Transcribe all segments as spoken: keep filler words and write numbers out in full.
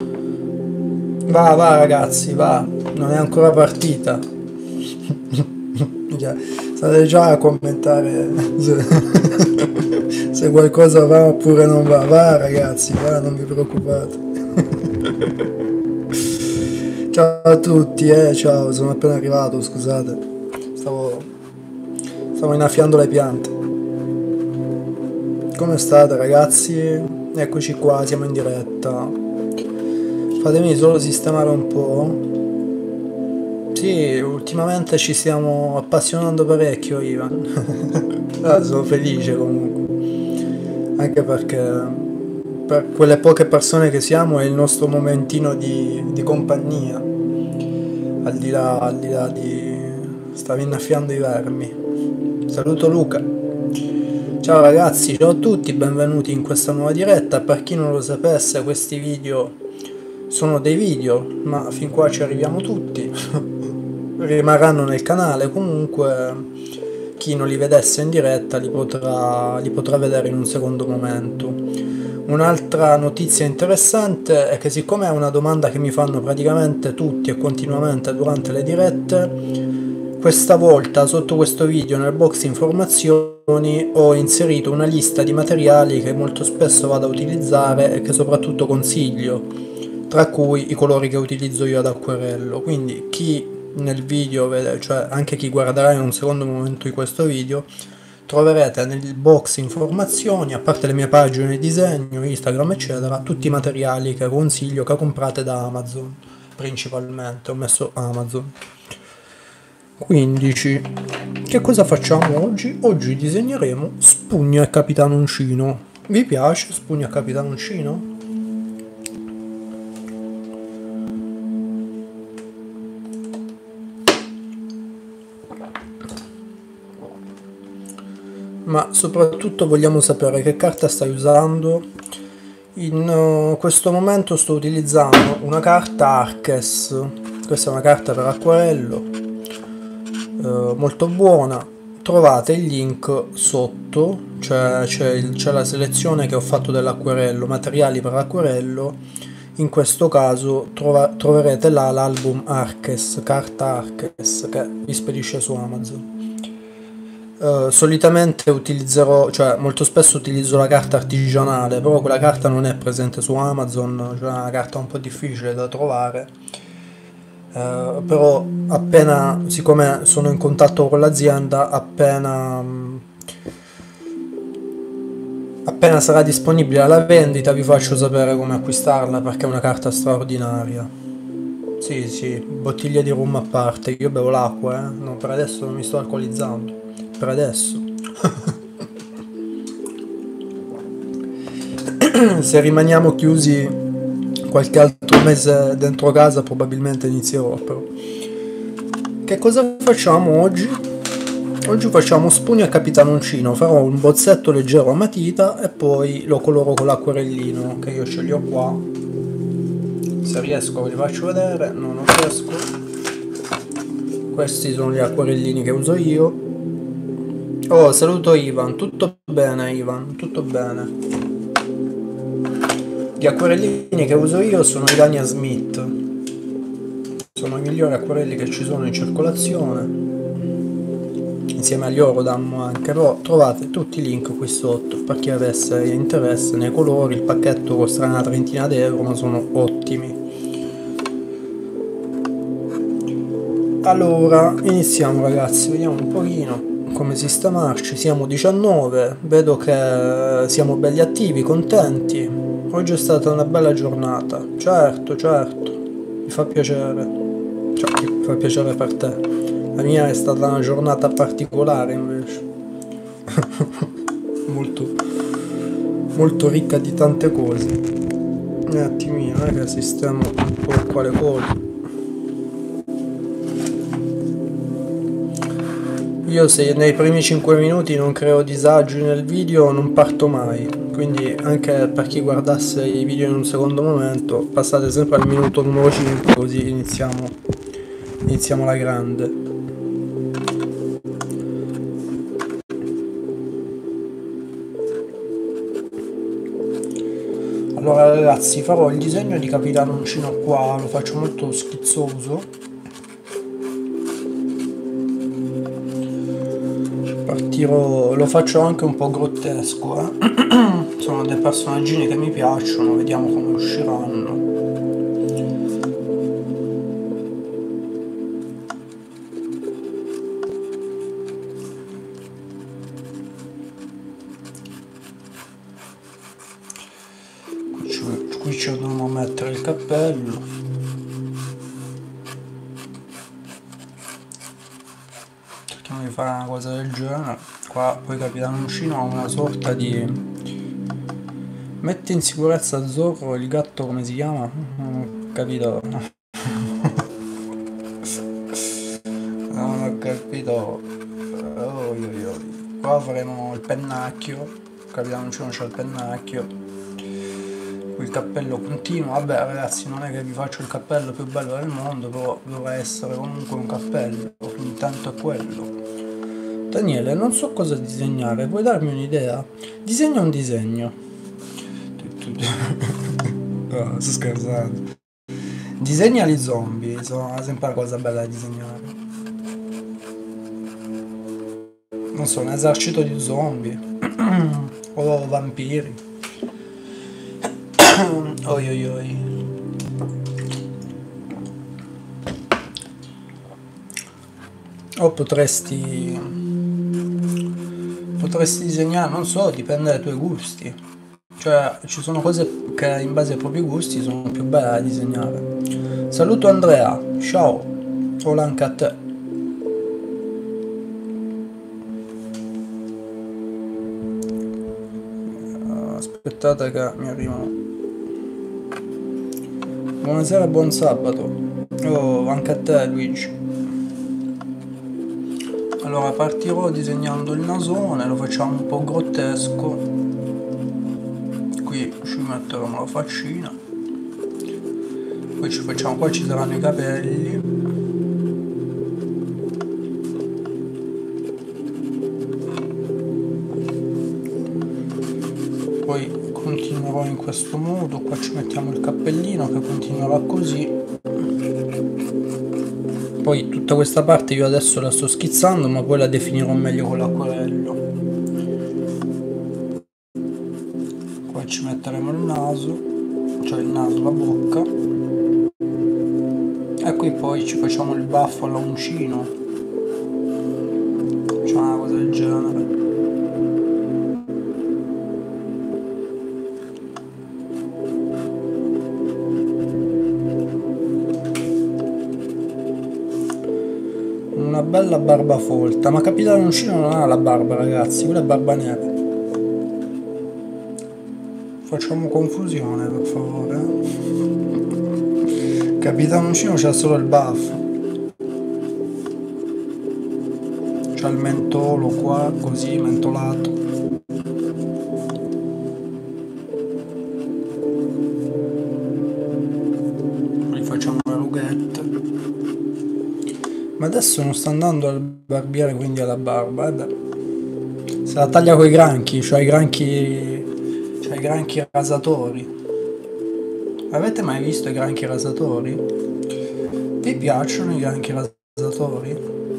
Va, va ragazzi, va, non è ancora partita. Già, state già a commentare se, se qualcosa va oppure non va. Va ragazzi, va, non vi preoccupate. Ciao a tutti, eh, ciao, sono appena arrivato, scusate. Stavo, stavo innaffiando le piante. Come state ragazzi? Eccoci qua, siamo in diretta. Fatemi solo sistemare un po'. Sì, ultimamente ci stiamo appassionando parecchio, Ivan. Ah, sono felice comunque. Anche perché per quelle poche persone che siamo è il nostro momentino di, di compagnia. Al di là, al di là di... Stavi innaffiando i vermi. Saluto Luca. Ciao ragazzi, ciao a tutti, benvenuti in questa nuova diretta. Per chi non lo sapesse, questi video sono dei video, ma fin qua ci arriviamo tutti. Rimarranno nel canale, comunque chi non li vedesse in diretta li potrà, li potrà vedere in un secondo momento. Un'altra notizia interessante è che siccome è una domanda che mi fanno praticamente tutti e continuamente durante le dirette, questa volta sotto questo video nel box informazioni ho inserito una lista di materiali che molto spesso vado a utilizzare e che soprattutto consiglio, tra cui i colori che utilizzo io ad acquerello. Quindi chi nel video vede, cioè anche chi guarderà in un secondo momento di questo video, troverete nel box informazioni, a parte le mie pagine di disegno, Instagram eccetera, tutti i materiali che consiglio, che comprate da Amazon principalmente. Ho messo Amazon. quindici. Che cosa facciamo oggi? Oggi disegneremo Spugna e Capitanoncino. Vi piace Spugna e Capitanoncino? Ma soprattutto vogliamo sapere che carta stai usando. In uh, questo momento sto utilizzando una carta Arches. Questa è una carta per acquarello, uh, molto buona. Trovate il link sotto, cioè c'è la selezione che ho fatto dell'acquarello, materiali per acquarello. In questo caso trova, troverete là l'album Arches, carta Arches, che vi spedisce su Amazon. Uh, solitamente utilizzerò, cioè molto spesso utilizzo la carta artigianale, però quella carta non è presente su Amazon, cioè è una carta un po' difficile da trovare. Uh, però appena, siccome sono in contatto con l'azienda, appena appena sarà disponibile alla vendita vi faccio sapere come acquistarla, perché è una carta straordinaria. Sì, sì, bottiglie di rum a parte, io bevo l'acqua, eh? No, per adesso non mi sto alcolizzando. Per adesso. Se rimaniamo chiusi qualche altro mese dentro casa probabilmente inizierò, però. Che cosa facciamo oggi? Oggi facciamo Spugna e Capitanoncino. Farò un bozzetto leggero a matita e poi lo coloro con l'acquerellino che io ce li ho qua. Se riesco ve li faccio vedere. No, non riesco. Questi sono gli acquerellini che uso io. Oh, saluto Ivan, tutto bene Ivan, tutto bene. Gli acquerellini che uso io sono i Dania Smith. Sono i migliori acquerelli che ci sono in circolazione. Insieme agli Orodam anche, però trovate tutti i link qui sotto per chi avesse interesse nei colori. Il pacchetto costerà una trentina d'euro, ma sono ottimi. Allora, iniziamo ragazzi, vediamo un pochino come sistemarci. Siamo diciannove, vedo che siamo belli attivi, contenti. Oggi è stata una bella giornata, certo, certo, mi fa piacere, cioè mi fa piacere per te. La mia è stata una giornata particolare invece, molto, molto ricca di tante cose. Un attimino, eh, che sistemo un po' quale cosa. Io se nei primi cinque minuti non creo disagi nel video non parto mai, quindi anche per chi guardasse i video in un secondo momento passate sempre al minuto numero cinque, così iniziamo, iniziamo la grande. Allora ragazzi, farò il disegno di Capitano Uncino qua, lo faccio molto schizzoso. Partirò, lo faccio anche un po' grottesco, eh. Sono dei personaggini che mi piacciono, vediamo come usciranno. Qui ci dobbiamo mettere il cappello. Cerchiamo di fare una cosa del genere. Qua poi Capitano Uncino ha una sorta di... Mette in sicurezza Zorro, il gatto come si chiama? Non ho capito. Non ho capito. Oh, oh, oh. Qua faremo il pennacchio. Capitano Uncino c'ha il pennacchio. Il cappello continuo, vabbè ragazzi, non è che vi faccio il cappello più bello del mondo, però dovrà essere comunque un cappello, quindi tanto è quello. Daniele, non so cosa disegnare, puoi darmi un'idea? Disegna un disegno. No, sto scherzando. Disegna gli zombie, sono sempre una cosa bella da disegnare. Non so, un esercito di zombie o vampiri. Oi oi oi. O potresti potresti disegnare, non so, dipende dai tuoi gusti, cioè ci sono cose che in base ai propri gusti sono più belle da disegnare. Saluto Andrea, ciao, hola anche a te. Aspettate che mi arrivano. Buonasera e buon sabato. Oh, anche a te Luigi. Allora partirò disegnando il nasone, lo facciamo un po' grottesco. Qui ci metteremo la faccina. Poi ci facciamo, qua ci saranno i capelli. Poi continuerò in questo modo, qua ci mettiamo il cappellino che continuerà così. Poi tutta questa parte io adesso la sto schizzando, ma poi la definirò meglio con l'acquarello. Qua ci metteremo il naso, cioè il naso, la bocca. E qui poi ci facciamo il baffo all'uncino, cioè una cosa del genere. Una bella barba folta, ma Capitano Uncino non ha la barba ragazzi, quella è barba nera. Facciamo confusione per favore. Capitano Uncino c'ha solo il baffo, c'ha il mentolo qua così mentolato. Poi facciamo le rughette. Ma adesso non sta andando al barbiere, quindi alla barba, eh beh. Se la taglia coi granchi, cioè i granchi, cioè i granchi rasatori. Avete mai visto i granchi rasatori? Vi piacciono i granchi rasatori?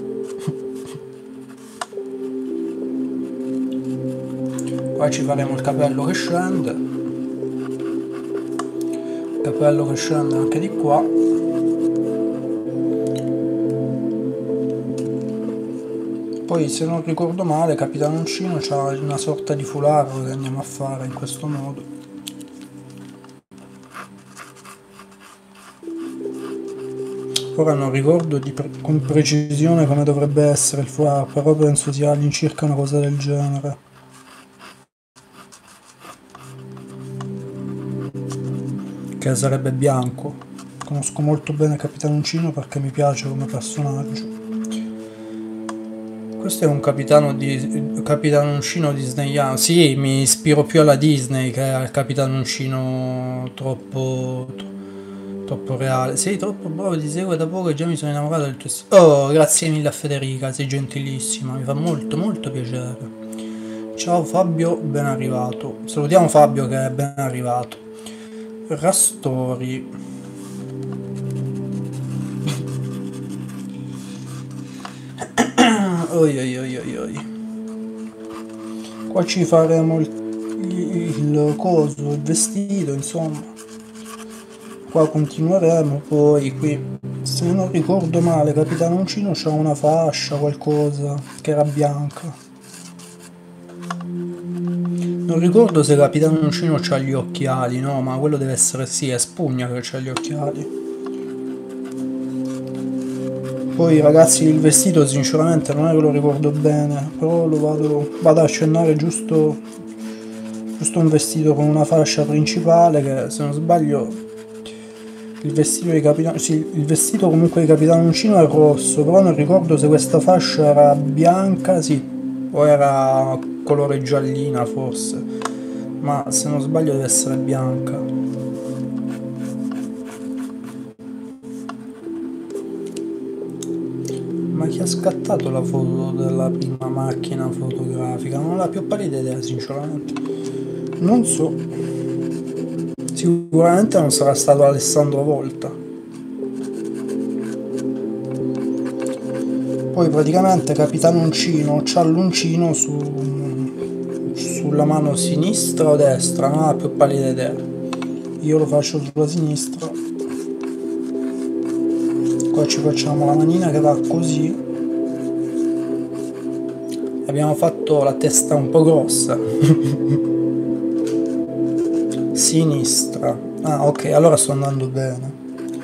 Qua ci faremo il capello che scende. Capello che scende anche di qua. Poi se non ricordo male Capitano Uncino c'ha una sorta di foulard che andiamo a fare in questo modo. Ora non ricordo di pre con precisione come dovrebbe essere il foulard, però penso sia all'incirca una cosa del genere. Che sarebbe bianco. Conosco molto bene Capitano Uncino perché mi piace come personaggio. Questo è un capitano di Capitano Uncino disneyano. Sì, mi ispiro più alla Disney che al Capitano Uncino troppo troppo reale. Sei troppo bravo, ti seguo da poco e già mi sono innamorato del tuo stile. Oh, grazie mille a Federica, sei gentilissima, mi fa molto molto piacere. Ciao Fabio, ben arrivato. Salutiamo Fabio che è ben arrivato. Rastori. Oi oi oi oi oi. Qua ci faremo il, il coso, il vestito, insomma. Qua continueremo, poi qui, se non ricordo male, Capitano Uncino c'ha una fascia, qualcosa, che era bianca. Non ricordo se Capitano Uncino c'ha gli occhiali, no, ma quello deve essere, sì, è Spugna che c'ha gli occhiali. Poi ragazzi, il vestito sinceramente non è che lo ricordo bene, però lo vado, vado a accennare giusto, giusto un vestito con una fascia principale che, se non sbaglio, il vestito di Capitano, sì, il vestito comunque di Capitano Uncino è rosso, però non ricordo se questa fascia era bianca, sì, o era colore giallina forse, ma se non sbaglio deve essere bianca. Ma chi ha scattato la foto della prima macchina fotografica? Non ho la più pallida idea, sinceramente. Non so. Sicuramente non sarà stato Alessandro Volta. Poi praticamente Capitano Uncino c'ha l'uncino su, sulla mano sinistra o destra, non ho la più pallida idea. Io lo faccio sulla sinistra. Qua ci facciamo la manina che va così. Abbiamo fatto la testa un po' grossa. Sinistra. Ah, ok, allora sto andando bene.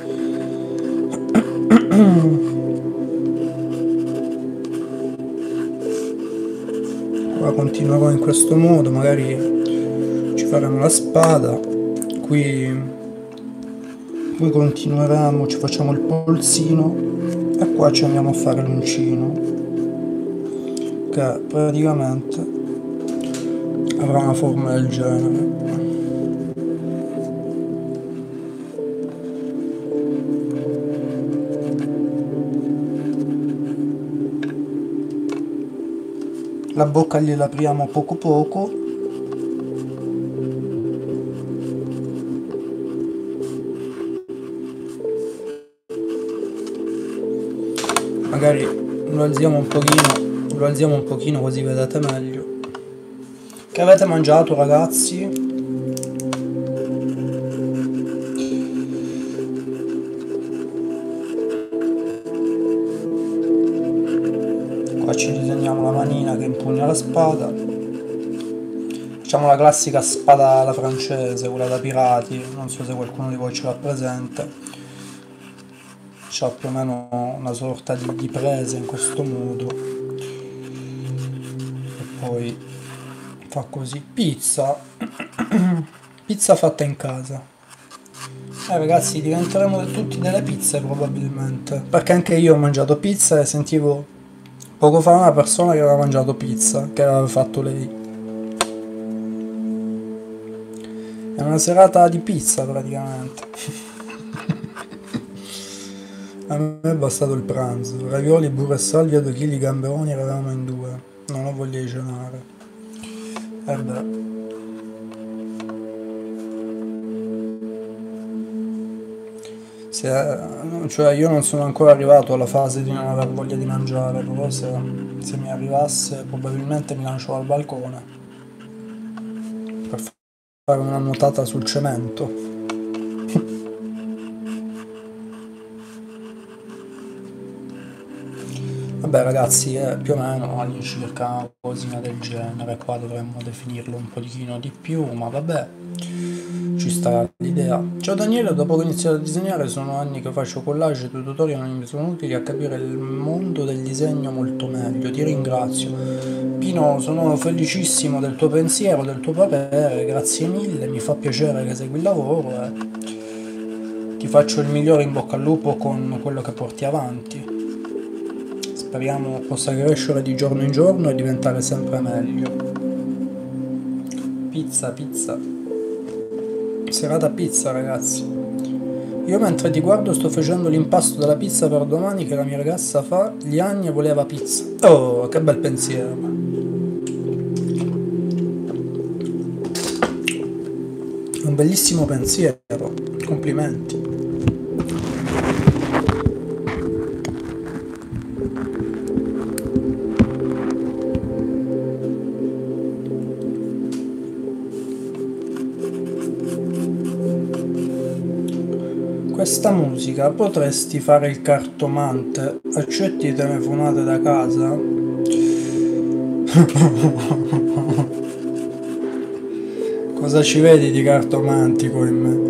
Ora continuerò in questo modo, magari ci faremo la spada. Qui Poi continueremo, ci facciamo il polsino e qua ci andiamo a fare l'uncino, che praticamente avrà una forma del genere. La bocca gliela apriamo poco poco. Magari lo alziamo un pochino, lo alziamo un pochino così vedete meglio. Che avete mangiato, ragazzi? Qua ci disegniamo la manina che impugna la spada. Facciamo la classica spada alla francese, quella da pirati, non so se qualcuno di voi ce l'ha presente. C'ha più o meno una sorta di, di presa in questo modo. E poi fa così. Pizza. Pizza fatta in casa. Eh ragazzi, diventeremo tutti delle pizze probabilmente. Perché anche io ho mangiato pizza e sentivo poco fa una persona che aveva mangiato pizza, che aveva fatto lei. È una serata di pizza praticamente. A me è bastato il pranzo, ravioli, burro e salvia, due chili di gamberoni, eravamo in due, non ho voglia di cenare. E beh. Se, cioè io non sono ancora arrivato alla fase di non aver voglia di mangiare, però se, se mi arrivasse probabilmente mi lancio dal balcone per fare una nuotata sul cemento. Vabbè ragazzi, è più o meno all'incirca una cosina del genere, qua dovremmo definirlo un pochino di più, ma vabbè, ci sta l'idea. Ciao Daniele, dopo che ho iniziato a disegnare sono anni che faccio collage e i tuoi tutorial mi sono utili a capire il mondo del disegno molto meglio, ti ringrazio. Pino, sono felicissimo del tuo pensiero, del tuo parere, grazie mille, mi fa piacere che segui il lavoro e ti faccio il migliore in bocca al lupo con quello che porti avanti. Speriamo possa crescere di giorno in giorno e diventare sempre meglio. Pizza, pizza. Serata pizza, ragazzi. Io mentre ti guardo sto facendo l'impasto della pizza per domani che la mia ragazza fa gli anni e voleva pizza. Oh, che bel pensiero. Un bellissimo pensiero, complimenti. Questa musica potresti fare il cartomante, accetti telefonate da casa? Cosa ci vedi di cartomantico in me?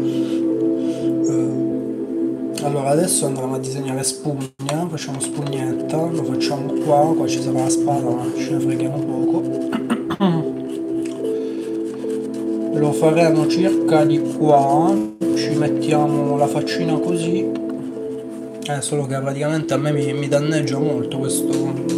Uh, allora adesso andremo a disegnare spugna, facciamo spugnetta, lo facciamo qua, qua ci sarà la spada ma ce ne freghiamo poco. Lo faremo circa di qua, ci mettiamo la faccina così, eh, solo che praticamente a me mi, mi danneggia molto questo.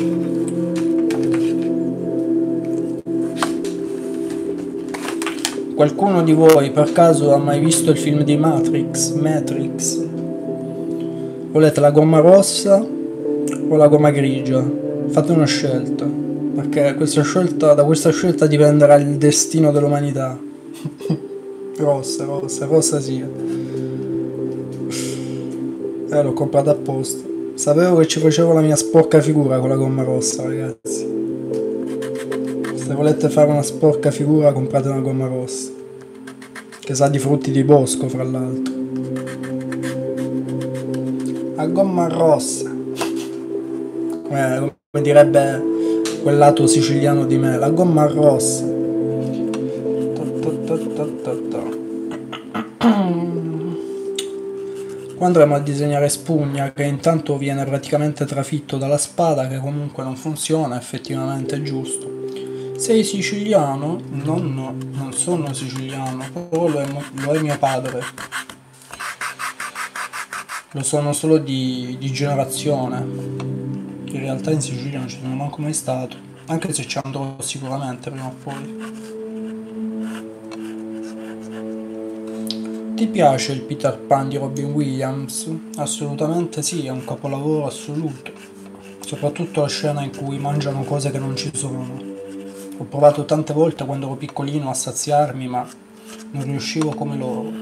Qualcuno di voi per caso ha mai visto il film di Matrix? Matrix? Volete la gomma rossa o la gomma grigia? Fate una scelta, perché questa scelta, da questa scelta dipenderà il destino dell'umanità. Rossa, rossa, rossa sì. Eh, l'ho comprata apposta. Sapevo che ci facevo la mia sporca figura con la gomma rossa, ragazzi. Se volete fare una sporca figura comprate una gomma rossa, che sa di frutti di bosco fra l'altro. La gomma rossa, eh, come direbbe quel lato siciliano di me, la gomma rossa. Qua andremo a disegnare spugna, che intanto viene praticamente trafitto dalla spada, che comunque non funziona, effettivamente è giusto. Sei siciliano? No, no, non sono siciliano, però lo è, lo è mio padre. Lo sono solo di, di generazione. In realtà in Sicilia non ci sono manco mai stato, anche se ci andrò sicuramente prima o poi. Ti piace il Peter Pan di Robin Williams? Assolutamente sì, è un capolavoro assoluto. Soprattutto la scena in cui mangiano cose che non ci sono. Ho provato tante volte quando ero piccolino a saziarmi, ma non riuscivo come loro.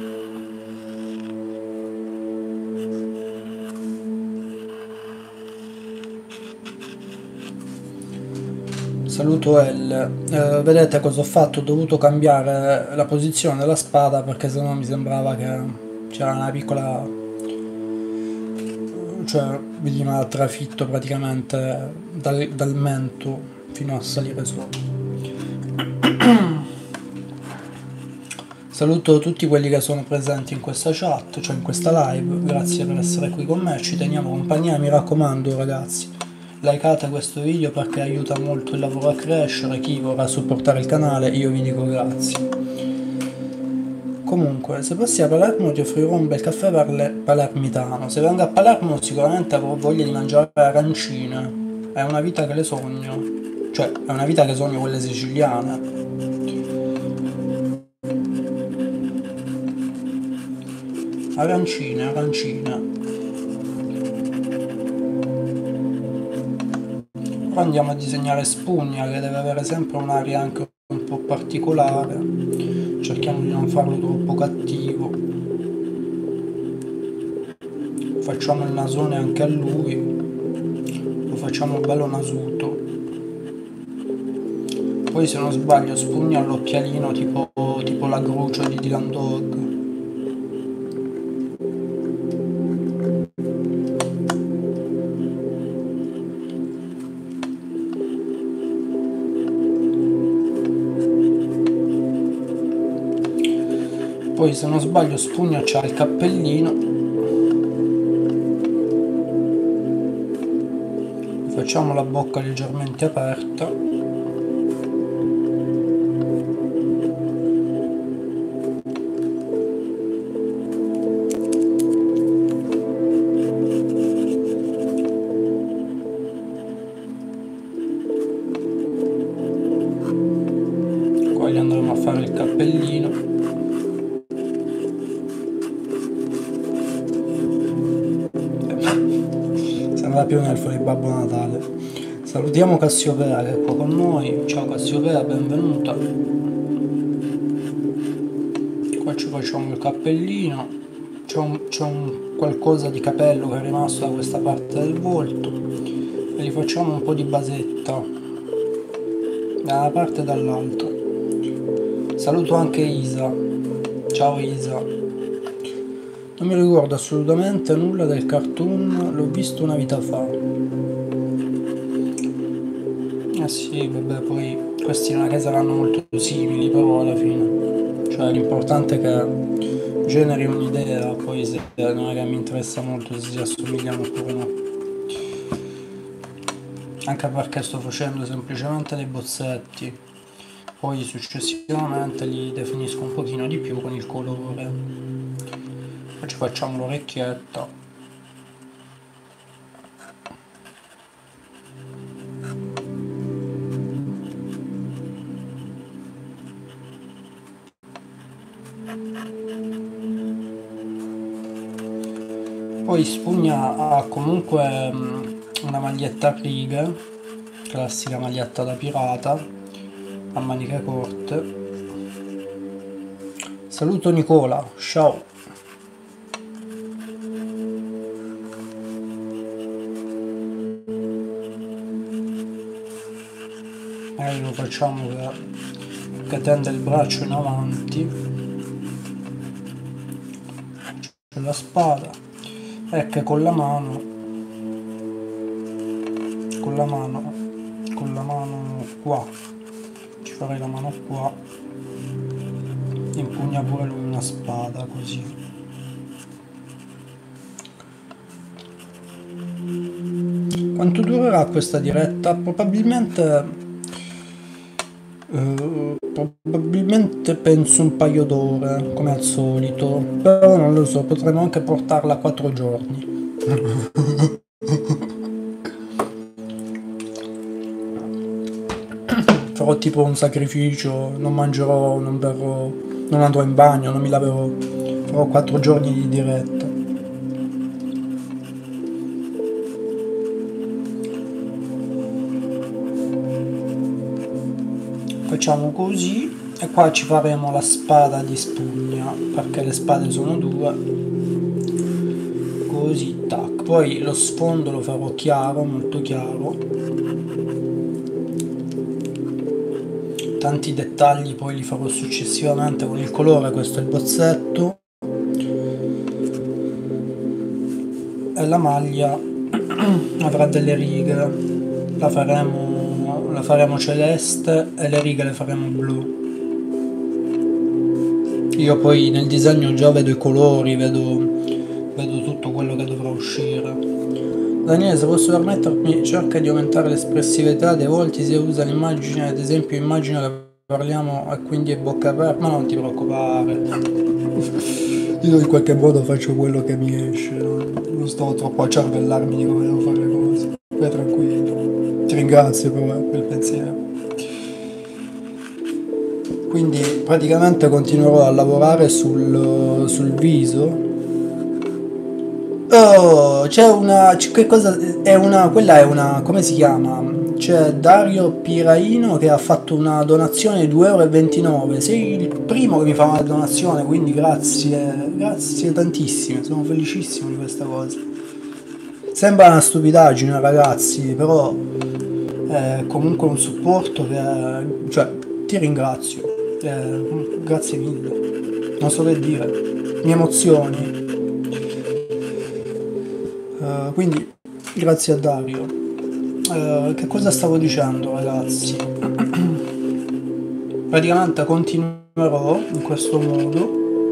Saluto L. Eh, vedete cosa ho fatto? Ho dovuto cambiare la posizione della spada perché sennò mi sembrava che c'era una piccola... cioè veniva trafitto praticamente dal, dal mento fino a salire sopra. Saluto tutti quelli che sono presenti in questa chat, cioè in questa live, grazie per essere qui con me, ci teniamo compagnia, mi raccomando ragazzi, likeate questo video perché aiuta molto il lavoro a crescere, chi vorrà supportare il canale io vi dico grazie. Comunque, se passi a Palermo ti offrirò un bel caffè palermitano, se vengo a Palermo sicuramente avrò voglia di mangiare arancine, è una vita che le sogno, cioè è una vita che sogno quelle siciliane. Arancine, arancine. Ora andiamo a disegnare spugna che deve avere sempre un'aria anche un po' particolare. Cerchiamo di non farlo troppo cattivo. Facciamo il nasone anche a lui. Lo facciamo bello nasuto. Poi se non sbaglio spugna all'occhialino tipo, tipo la grucia di Dylan Dog. Poi se non sbaglio spugna c'ha il cappellino. Facciamo la bocca leggermente aperta. Qua gli andremo a fare il cappellino. Sembra più un elfo di Babbo Natale. Salutiamo Cassiopea che è qua con noi. Ciao Cassiopea, benvenuta. Qua ci facciamo il cappellino, c'è un, c'è un qualcosa di capello che è rimasto da questa parte del volto e gli facciamo un po' di basetta da una parte e dall'altra. Saluto anche Isa, ciao Isa. Non mi ricordo assolutamente nulla del cartoon, l'ho visto una vita fa. Eh sì, vabbè, poi questi non è che saranno molto simili, però alla fine, cioè l'importante è che generi un'idea, poi se non è che mi interessa molto se si assomigliano oppure no. Anche perché sto facendo semplicemente dei bozzetti, poi successivamente li definisco un pochino di più con il colore. Poi ci facciamo l'orecchietta. Poi Spugna ha comunque una maglietta a righe, classica maglietta da pirata, a maniche corte. Saluto Nicola, ciao! E lo facciamo che, che tende il braccio in avanti, c'è la spada, e che con la mano, con la mano, con la mano qua, ci farei la mano qua, impugna pure lui una spada così. Quanto durerà questa diretta? Probabilmente Uh, probabilmente penso un paio d'ore come al solito, però non lo so, potremmo anche portarla a quattro giorni. Farò tipo un sacrificio, non mangerò, non berrò, non andrò in bagno, non mi laverò, farò quattro giorni di diretta. Facciamo così e qua ci faremo la spada di Spugna perché le spade sono due, così tac. Poi lo sfondo lo farò chiaro, molto chiaro, tanti dettagli poi li farò successivamente con il colore. Questo è il bozzetto e la maglia avrà delle righe, la faremo la faremo celeste e le righe le faremo blu. Io poi nel disegno già vedo i colori, vedo, vedo tutto quello che dovrà uscire. Daniele, se posso permettermi, cerca di aumentare l'espressività dei volti se usa l'immagine, ad esempio immagina che parliamo e quindi è bocca aperta, ma non ti preoccupare. Io in qualche modo faccio quello che mi esce, non sto troppo a cervellarmi di come devo fare le cose. Vai tranquillo. Ti ringrazio per quel pensiero. Quindi praticamente continuerò a lavorare sul, sul viso. Oh, c'è una, che cosa è una, quella è una, come si chiama? C'è Dario Piraino che ha fatto una donazione di due e ventinove euro. Sei il primo che mi fa una donazione, quindi grazie, grazie tantissime, sono felicissimo di questa cosa. Sembra una stupidaggine ragazzi, però è comunque un supporto che, cioè, ti ringrazio, eh, grazie mille, non so che dire, mi emozioni, uh, quindi grazie a Dario. Uh, che cosa stavo dicendo ragazzi? Praticamente continuerò in questo modo.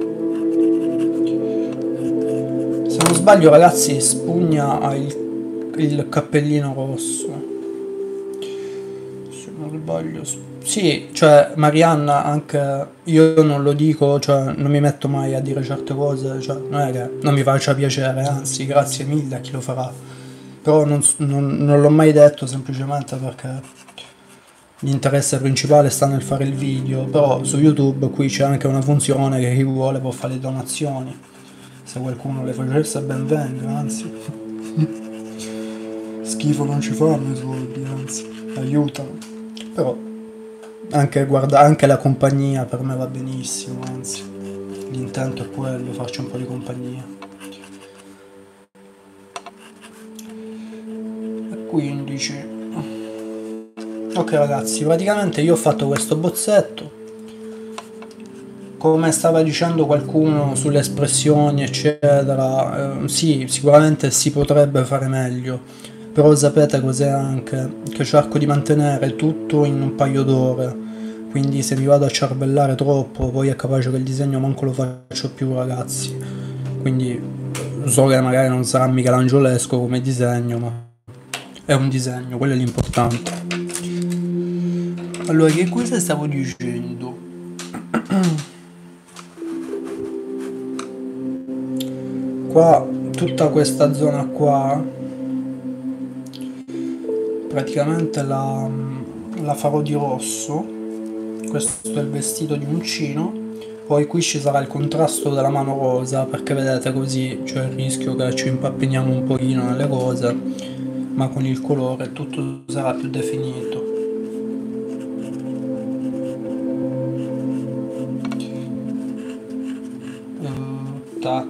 Se non sbaglio ragazzi Spugna ha il, il cappellino rosso, se non sbaglio, sì, cioè Marianna, anche io non lo dico, cioè non mi metto mai a dire certe cose, cioè non è che non mi faccia piacere, anzi grazie mille a chi lo farà, però non, non, non l'ho mai detto semplicemente perché l'interesse principale sta nel fare il video, però su YouTube qui c'è anche una funzione che chi vuole può fare le donazioni. Se qualcuno le facesse ben venga, anzi schifo non ci fanno i soldi, anzi aiutano, però anche, guarda, anche la compagnia per me va benissimo, anzi l'intento è quello, farci un po' di compagnia. E quindici. Ok ragazzi, praticamente io ho fatto questo bozzetto. Come stava dicendo qualcuno sulle espressioni eccetera, eh, sì, sicuramente si potrebbe fare meglio, però sapete cos'è anche? Che cerco di mantenere tutto in un paio d'ore, quindi se mi vado a ciarbellare troppo poi è capace che il disegno manco lo faccio più ragazzi, quindi so che magari non sarà michelangiolesco come disegno, ma è un disegno, quello è l'importante. Allora, che cosa stavo dicendo? Qua, tutta questa zona qua, praticamente la, la farò di rosso. Questo è il vestito di uncino. Poi qui ci sarà il contrasto della mano rosa, perché vedete così c'è il rischio che ci impappiniamo un pochino nelle cose, ma con il colore tutto sarà più definito. Uh, tac.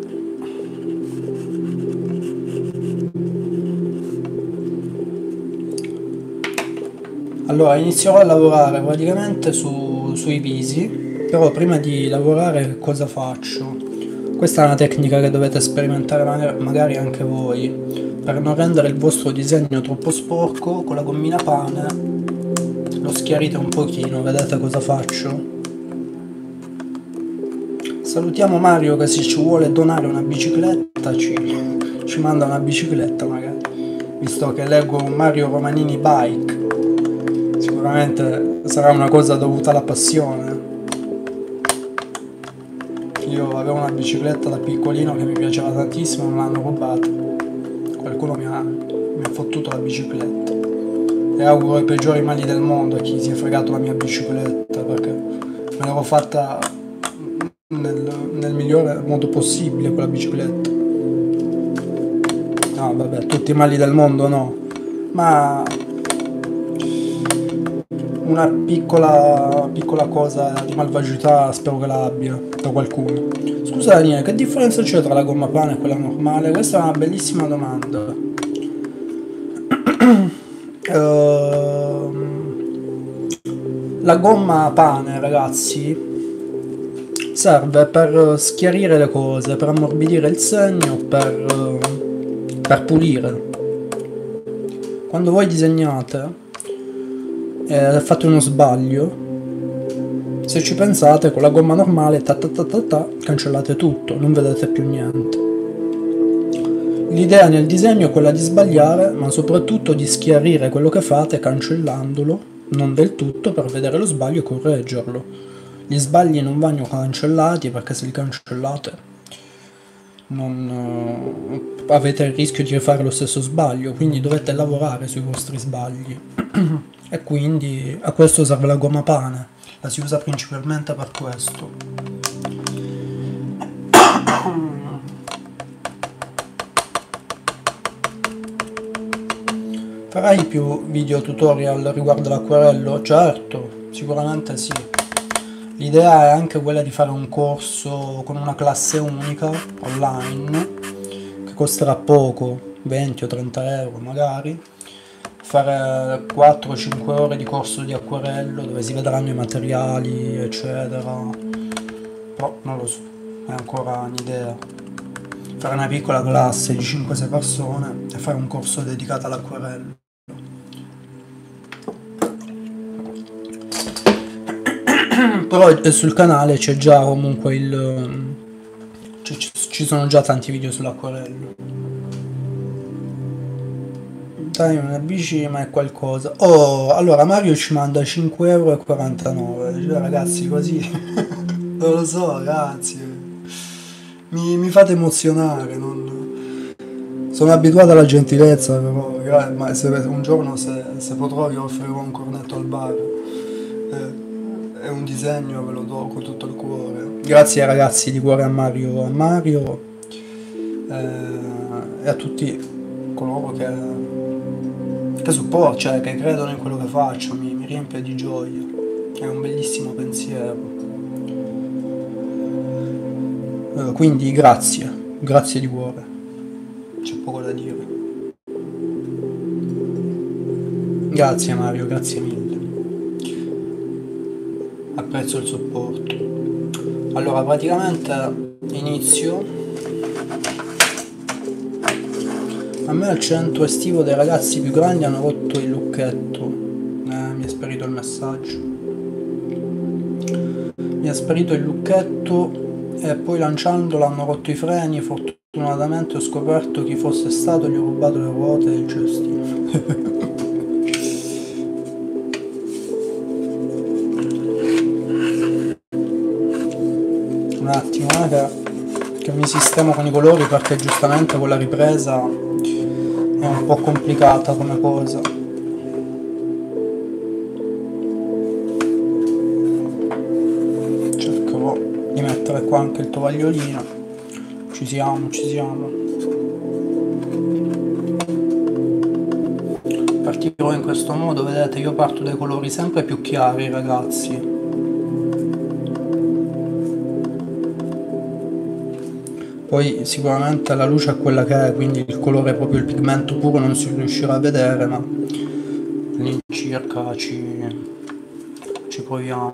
Allora inizierò a lavorare praticamente su, sui visi, però prima di lavorare cosa faccio? Questa è una tecnica che dovete sperimentare magari anche voi, per non rendere il vostro disegno troppo sporco. Con la gommina pane lo schiarite un pochino, vedete cosa faccio? Salutiamo Mario che se ci vuole donare una bicicletta ci, ci manda una bicicletta magari, visto che leggo Mario Romanini Bike. Sicuramente sarà una cosa dovuta alla passione. Io avevo una bicicletta da piccolino che mi piaceva tantissimo, me l'hanno rubata. Qualcuno mi ha, mi ha fottuto la bicicletta. E auguro i peggiori mali del mondo a chi si è fregato la mia bicicletta, perché me l'avevo fatta nel, nel migliore modo possibile quella bicicletta. No, vabbè, tutti i mali del mondo no. Ma una piccola, piccola cosa di malvagità spero che la abbia da qualcuno. Scusa Daniele, che differenza c'è tra la gomma pane e quella normale? Questa è una bellissima domanda. uh, la gomma pane, ragazzi, serve per schiarire le cose, per ammorbidire il segno, per, uh, per pulire. Quando voi disegnate e fate uno sbaglio, se ci pensate, con la gomma normale ta ta ta ta ta, cancellate tutto, non vedete più niente. L'idea nel disegno è quella di sbagliare, ma soprattutto di schiarire quello che fate cancellandolo, non del tutto, per vedere lo sbaglio e correggerlo. Gli sbagli non vanno cancellati, perché se li cancellate non uh, avete il rischio di rifare lo stesso sbaglio, quindi dovete lavorare sui vostri sbagli. E quindi a questo serve la gomma pane, la si usa principalmente per questo. Farai più video tutorial riguardo l'acquarello? Certo, sicuramente sì. L'idea è anche quella di fare un corso con una classe unica online che costerà poco, venti o trenta euro magari. Fare quattro o cinque ore di corso di acquarello dove si vedranno i materiali eccetera, però non lo so, è ancora un'idea. Fare una piccola classe di cinque sei persone e fare un corso dedicato all'acquarello. Però sul canale c'è già comunque il ci sono già tanti video sull'acquarello. Dai, una bici ma è qualcosa. Oh, allora Mario ci manda cinque e quarantanove euro. Cioè, ragazzi, così non lo so, ragazzi, mi, mi fate emozionare. Non... sono abituato alla gentilezza, però ma se un giorno se, se potrò vi offrirò un cornetto al bar eh, e un disegno ve lo do con tutto il cuore. Grazie ragazzi, di cuore a Mario, a Mario eh, e a tutti coloro che che supporto, cioè che credono in quello che faccio, mi, mi riempie di gioia, è un bellissimo pensiero. Uh, quindi grazie, grazie di cuore, c'è poco da dire. Grazie Mario, grazie mille. Apprezzo il supporto. Allora, praticamente inizio. A me al centro estivo dei ragazzi più grandi hanno rotto il lucchetto. Eh, mi è sparito il messaggio. Mi è sparito il lucchetto e poi lanciandolo hanno rotto i freni. Fortunatamente ho scoperto chi fosse stato e gli ho rubato le ruote e il cestino. Un attimo, eh, che, che mi sistemo con i colori, perché giustamente con la ripresa è un po' complicata come cosa. Cercherò di mettere qua anche il tovagliolino. Ci siamo, ci siamo. Partirò in questo modo, vedete, io parto dai colori sempre più chiari, ragazzi. Poi sicuramente la luce è quella che è, quindi il colore, proprio il pigmento puro, non si riuscirà a vedere, ma all'incirca ci, ci proviamo.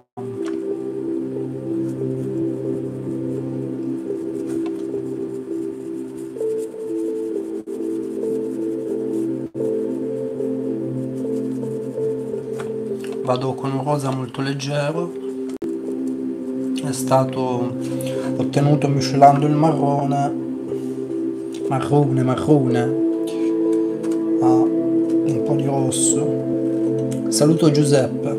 Vado con un rosa molto leggero, è stato ottenuto miscelando il marrone, marrone, marrone, a un po' di rosso. Saluto Giuseppe.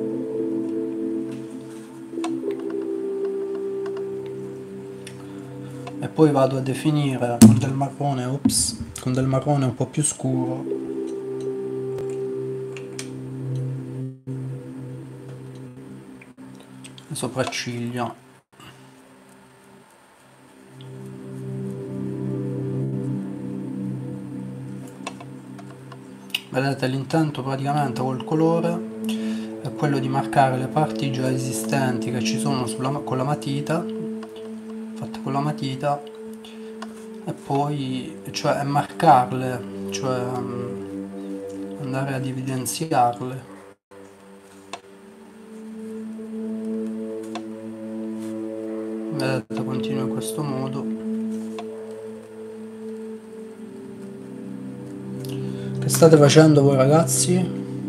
E poi vado a definire con del marrone, ops, con del marrone un po' più scuro. Le sopracciglia. Vedete, l'intento praticamente col colore è quello di marcare le parti già esistenti che ci sono sulla, con la matita, fatte con la matita, e poi cioè marcarle, cioè andare ad evidenziarle. Vedete, continuo in questo modo. Che state facendo voi, ragazzi?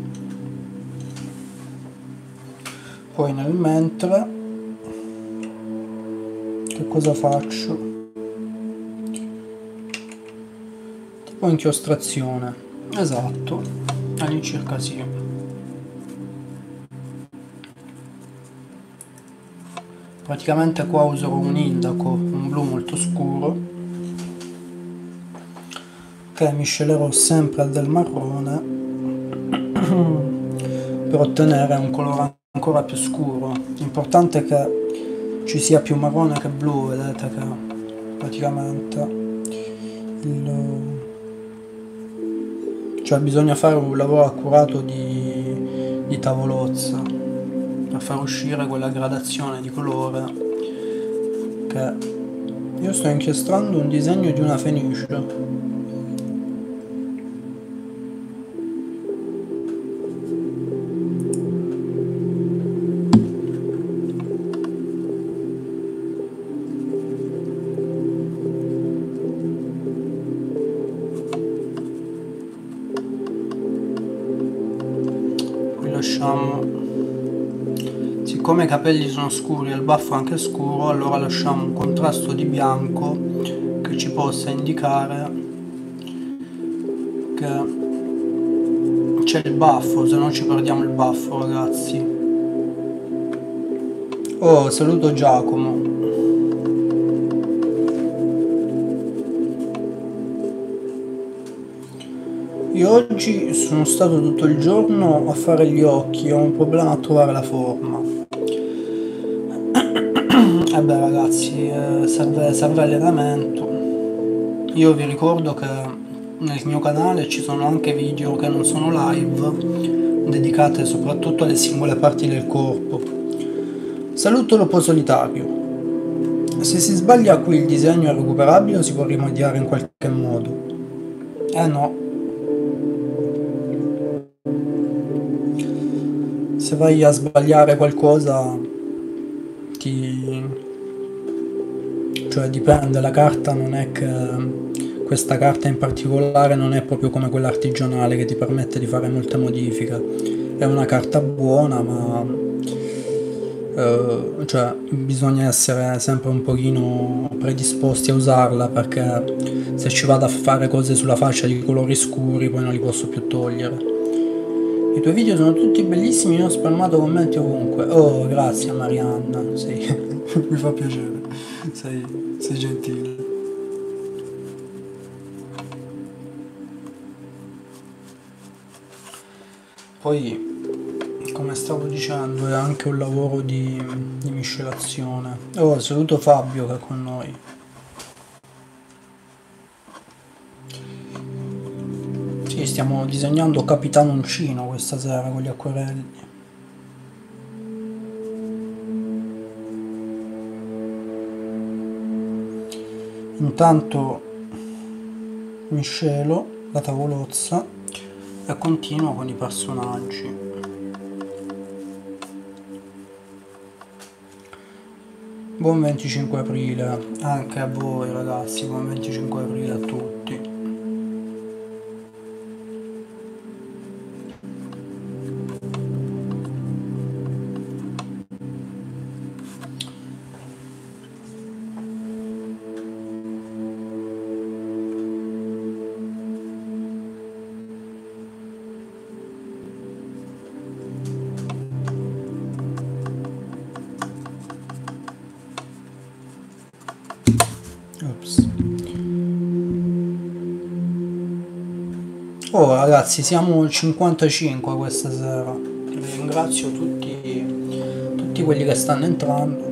Poi nel mentre che cosa faccio? Tipo inchiostrazione, esatto, all'incirca sì. Praticamente qua userò un indaco, un blu molto scuro, che miscelerò sempre del marrone per ottenere un colore ancora più scuro. L'importante è che ci sia più marrone che blu, vedete che praticamente il... cioè bisogna fare un lavoro accurato di, di tavolozza per far uscire quella gradazione di colore. Che io sto inchiostrando un disegno di una fenice. Siccome i capelli sono scuri e il baffo anche scuro, allora lasciamo un contrasto di bianco che ci possa indicare che c'è il baffo, se no ci perdiamo il baffo, ragazzi. Oh, saluto Giacomo. Io oggi sono stato tutto il giorno a fare gli occhi, ho un problema a trovare la forma. E beh, ragazzi, eh, serve, serve allenamento. Io vi ricordo che nel mio canale ci sono anche video che non sono live, dedicate soprattutto alle singole parti del corpo. Saluto Lopo Solitario. Se si sbaglia qui il disegno è recuperabile o si può rimediare in qualche modo? Eh no. Se vai a sbagliare qualcosa ti... cioè dipende, la carta non è che... questa carta in particolare non è proprio come quella artigianale che ti permette di fare molte modifiche. È una carta buona, ma... Uh, cioè bisogna essere sempre un pochino predisposti a usarla, perché se ci vado a fare cose sulla faccia di colori scuri poi non li posso più togliere. I tuoi video sono tutti bellissimi, io ho spalmato commenti ovunque. Oh, grazie Marianna, sì, mi fa piacere, sei, sei gentile. Poi, come stavo dicendo, è anche un lavoro di, di miscelazione. Oh, saluto Fabio che è con noi. Sì, stiamo disegnando Capitano Uncino questa sera con gli acquerelli. Intanto miscelo la tavolozza e continuo con i personaggi. Buon venticinque aprile anche a voi ragazzi, buon venticinque aprile a tutti. Ops. Oh ragazzi, siamo cinquantacinque questa sera. Ringrazio tutti, tutti quelli che stanno entrando.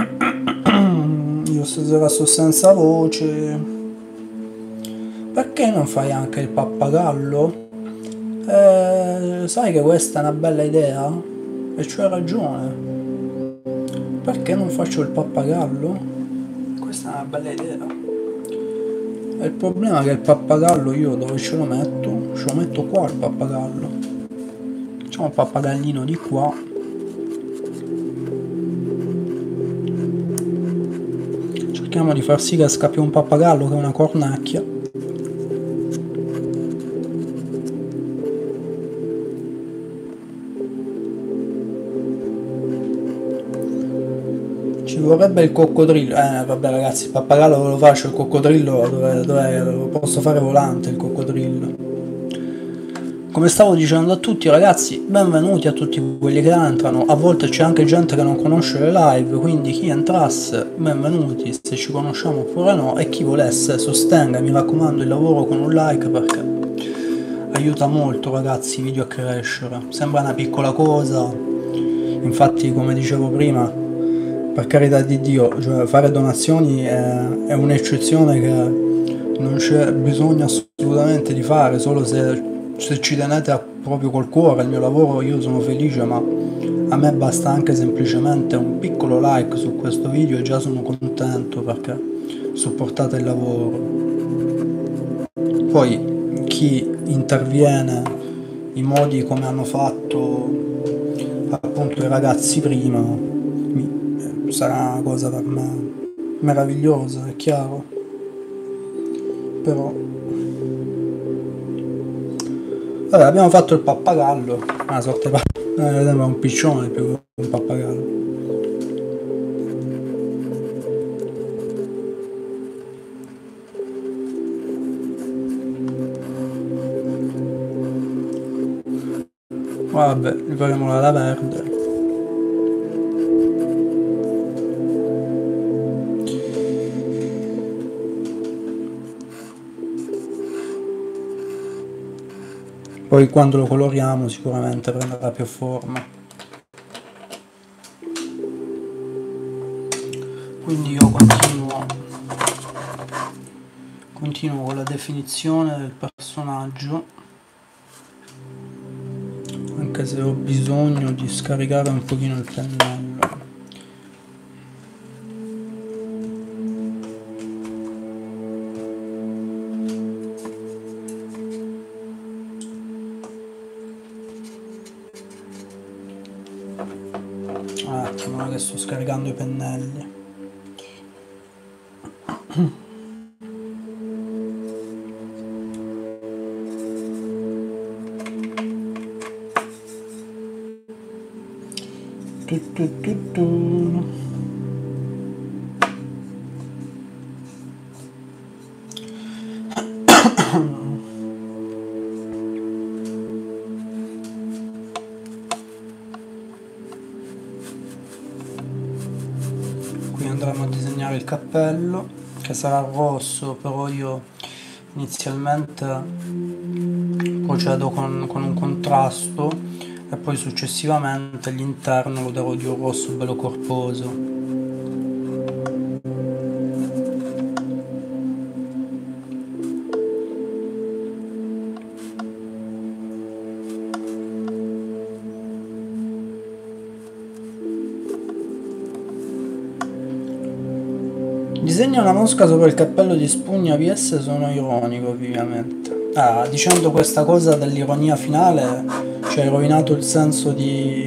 Io stasera sto senza voce. Perché non fai anche il pappagallo? Eh, sai che questa è una bella idea? E c'hai ragione. Perché non faccio il pappagallo? Questa è una bella idea. E il problema è che il pappagallo io dove ce lo metto? Ce lo metto qua il pappagallo. Facciamo un pappagallino di qua. Cerchiamo di far sì che scappi un pappagallo che è una cornacchia. Ci vorrebbe il coccodrillo. Eh vabbè ragazzi, il pappagallo lo faccio, il coccodrillo dove, dove lo posso fare volante il coccodrillo. Come stavo dicendo a tutti ragazzi, benvenuti a tutti quelli che entrano. A volte c'è anche gente che non conosce le live, quindi chi entrasse benvenuti, se ci conosciamo oppure no, e chi volesse sostenga, mi raccomando, il lavoro con un like, perché aiuta molto ragazzi i video a crescere. Sembra una piccola cosa, infatti come dicevo prima, per carità di Dio, cioè fare donazioni è, è un'eccezione che non c'è bisogno assolutamente di fare, solo se, se ci tenete a, proprio col cuore il mio lavoro, io sono felice, ma a me basta anche semplicemente un piccolo like su questo video e già sono contento, perché supportate il lavoro. Poi chi interviene in modi come hanno fatto appunto i ragazzi prima, sarà una cosa per me meravigliosa, è chiaro, però vabbè, abbiamo fatto il pappagallo, una sorta di eh, sembra un piccione più che un pappagallo. Vabbè, ricordiamo la verde. Poi quando lo coloriamo sicuramente prenderà più forma. Quindi io continuo, continuo con la definizione del personaggio, anche se ho bisogno di scaricare un pochino il pennello. attimo che sto scaricando i pennelli. Tu, tu, tu, tu. Qui andremo a disegnare il cappello, che sarà rosso, però io inizialmente procedo con, con un contrasto e poi successivamente l'interno lo darò di un rosso bello corposo. Disegna una mosca sopra il cappello di spugna V S, sono ironico ovviamente. Ah, dicendo questa cosa dell'ironia finale ci hai rovinato il senso di...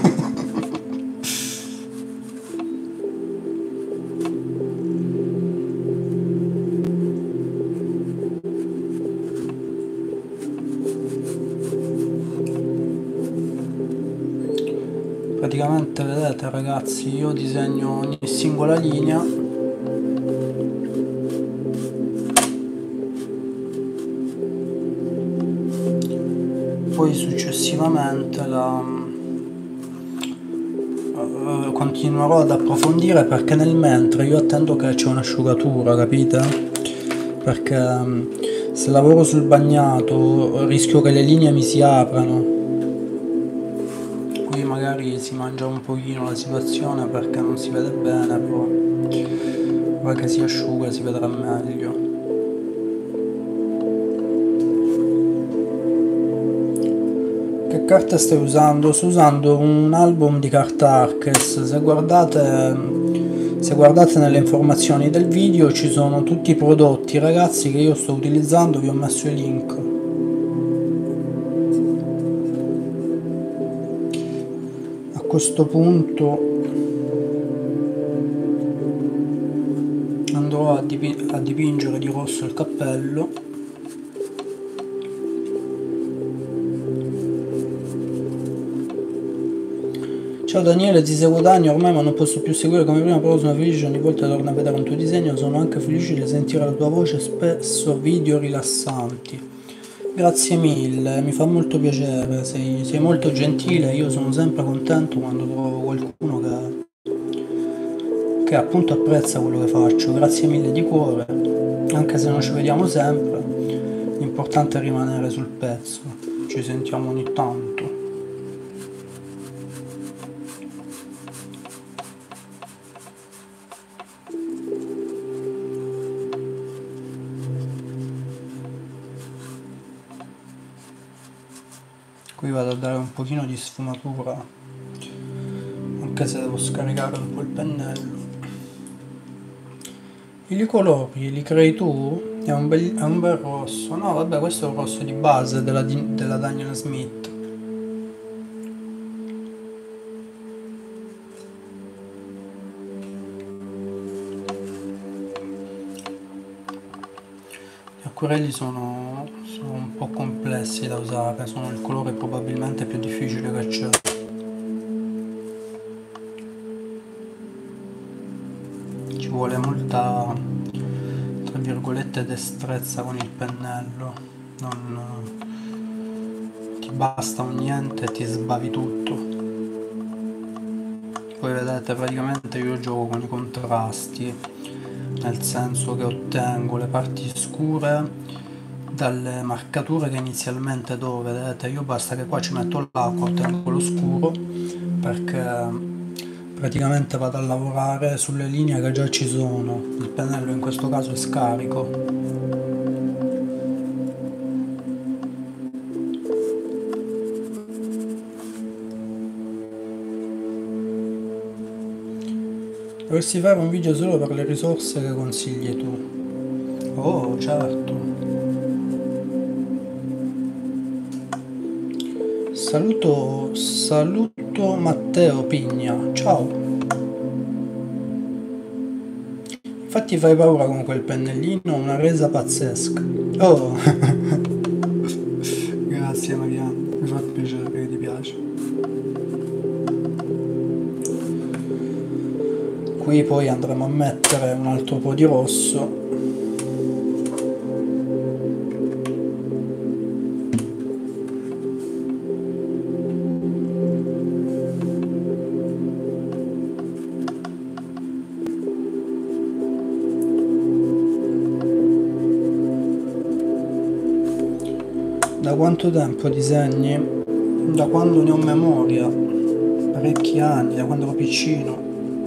Praticamente vedete ragazzi, io disegno ogni singola linea poi successivamente la uh, continuerò ad approfondire, perché nel mentre io attendo che c'è un'asciugatura, capite? Perché um, se lavoro sul bagnato rischio che le linee mi si aprano. Qui magari si mangia un pochino la situazione perché non si vede bene, però ora che si asciuga si vedrà meglio. Che carte stai usando? Sto usando un album di carta Arches. Se guardate, se guardate nelle informazioni del video ci sono tutti i prodotti ragazzi che io sto utilizzando, vi ho messo i link. A questo punto andrò a, diping- a dipingere di rosso il cappello. Ciao Daniele, ti seguo da anni ormai ma non posso più seguire come prima, però sono felice ogni volta che torno a vedere un tuo disegno, sono anche felice di sentire la tua voce, spesso video rilassanti. Grazie mille, mi fa molto piacere, sei, sei molto gentile, io sono sempre contento quando trovo qualcuno che, che appunto apprezza quello che faccio, grazie mille di cuore, anche se non ci vediamo sempre, l'importante è rimanere sul pezzo, ci sentiamo ogni tanto. Qui vado a dare un pochino di sfumatura, anche se devo scaricare un po' il pennello. I colori li crei tu? È un bel, è un bel rosso. No vabbè, questo è un rosso di base della, della Daniel Smith. Gli acquerelli sono, sono un po' complessi da usare, sono il colore probabilmente più difficile che c'è. Ci vuole molta, tra virgolette, destrezza con il pennello, non ti basta un niente e ti sbavi tutto. Poi vedete, praticamente io gioco con i contrasti, nel senso che ottengo le parti scure dalle marcature che inizialmente do, vedete, io basta che qua ci metto l'acqua, ottengo lo scuro, perché praticamente vado a lavorare sulle linee che già ci sono, il pennello in questo caso è scarico. Dovresti fare un video solo per le risorse che consigli tu. Oh, certo. Saluto, saluto saluto Matteo Pigna, ciao. Infatti fai paura con quel pennellino, una resa pazzesca. Oh, grazie Marianne, mi fa piacere che ti piace. Qui poi andremo a mettere un altro po' di rosso. Da quanto tempo disegni? Da quando ne ho memoria, parecchi anni, da quando ero piccino.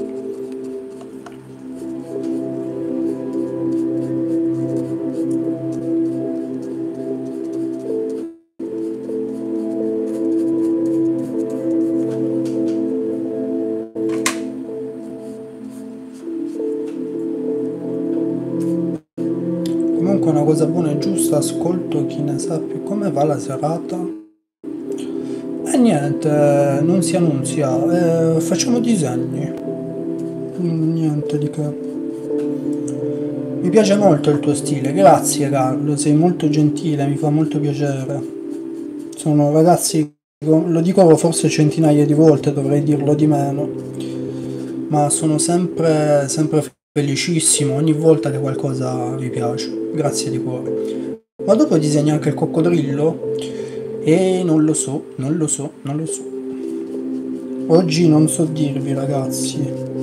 Comunque una cosa buona e giusta, ascolto chi ne sa più. Come va la serata? E niente, non si annunzia, eh, facciamo disegni. Niente di che. Mi piace molto il tuo stile, grazie Carlo, sei molto gentile, mi fa molto piacere. Sono ragazzi, lo dico forse centinaia di volte, dovrei dirlo di meno, ma sono sempre, sempre felicissimo ogni volta che qualcosa vi piace. Grazie di cuore. Ma dopo disegni anche il coccodrillo? E non lo so, non lo so, non lo so. Oggi non so dirvi ragazzi,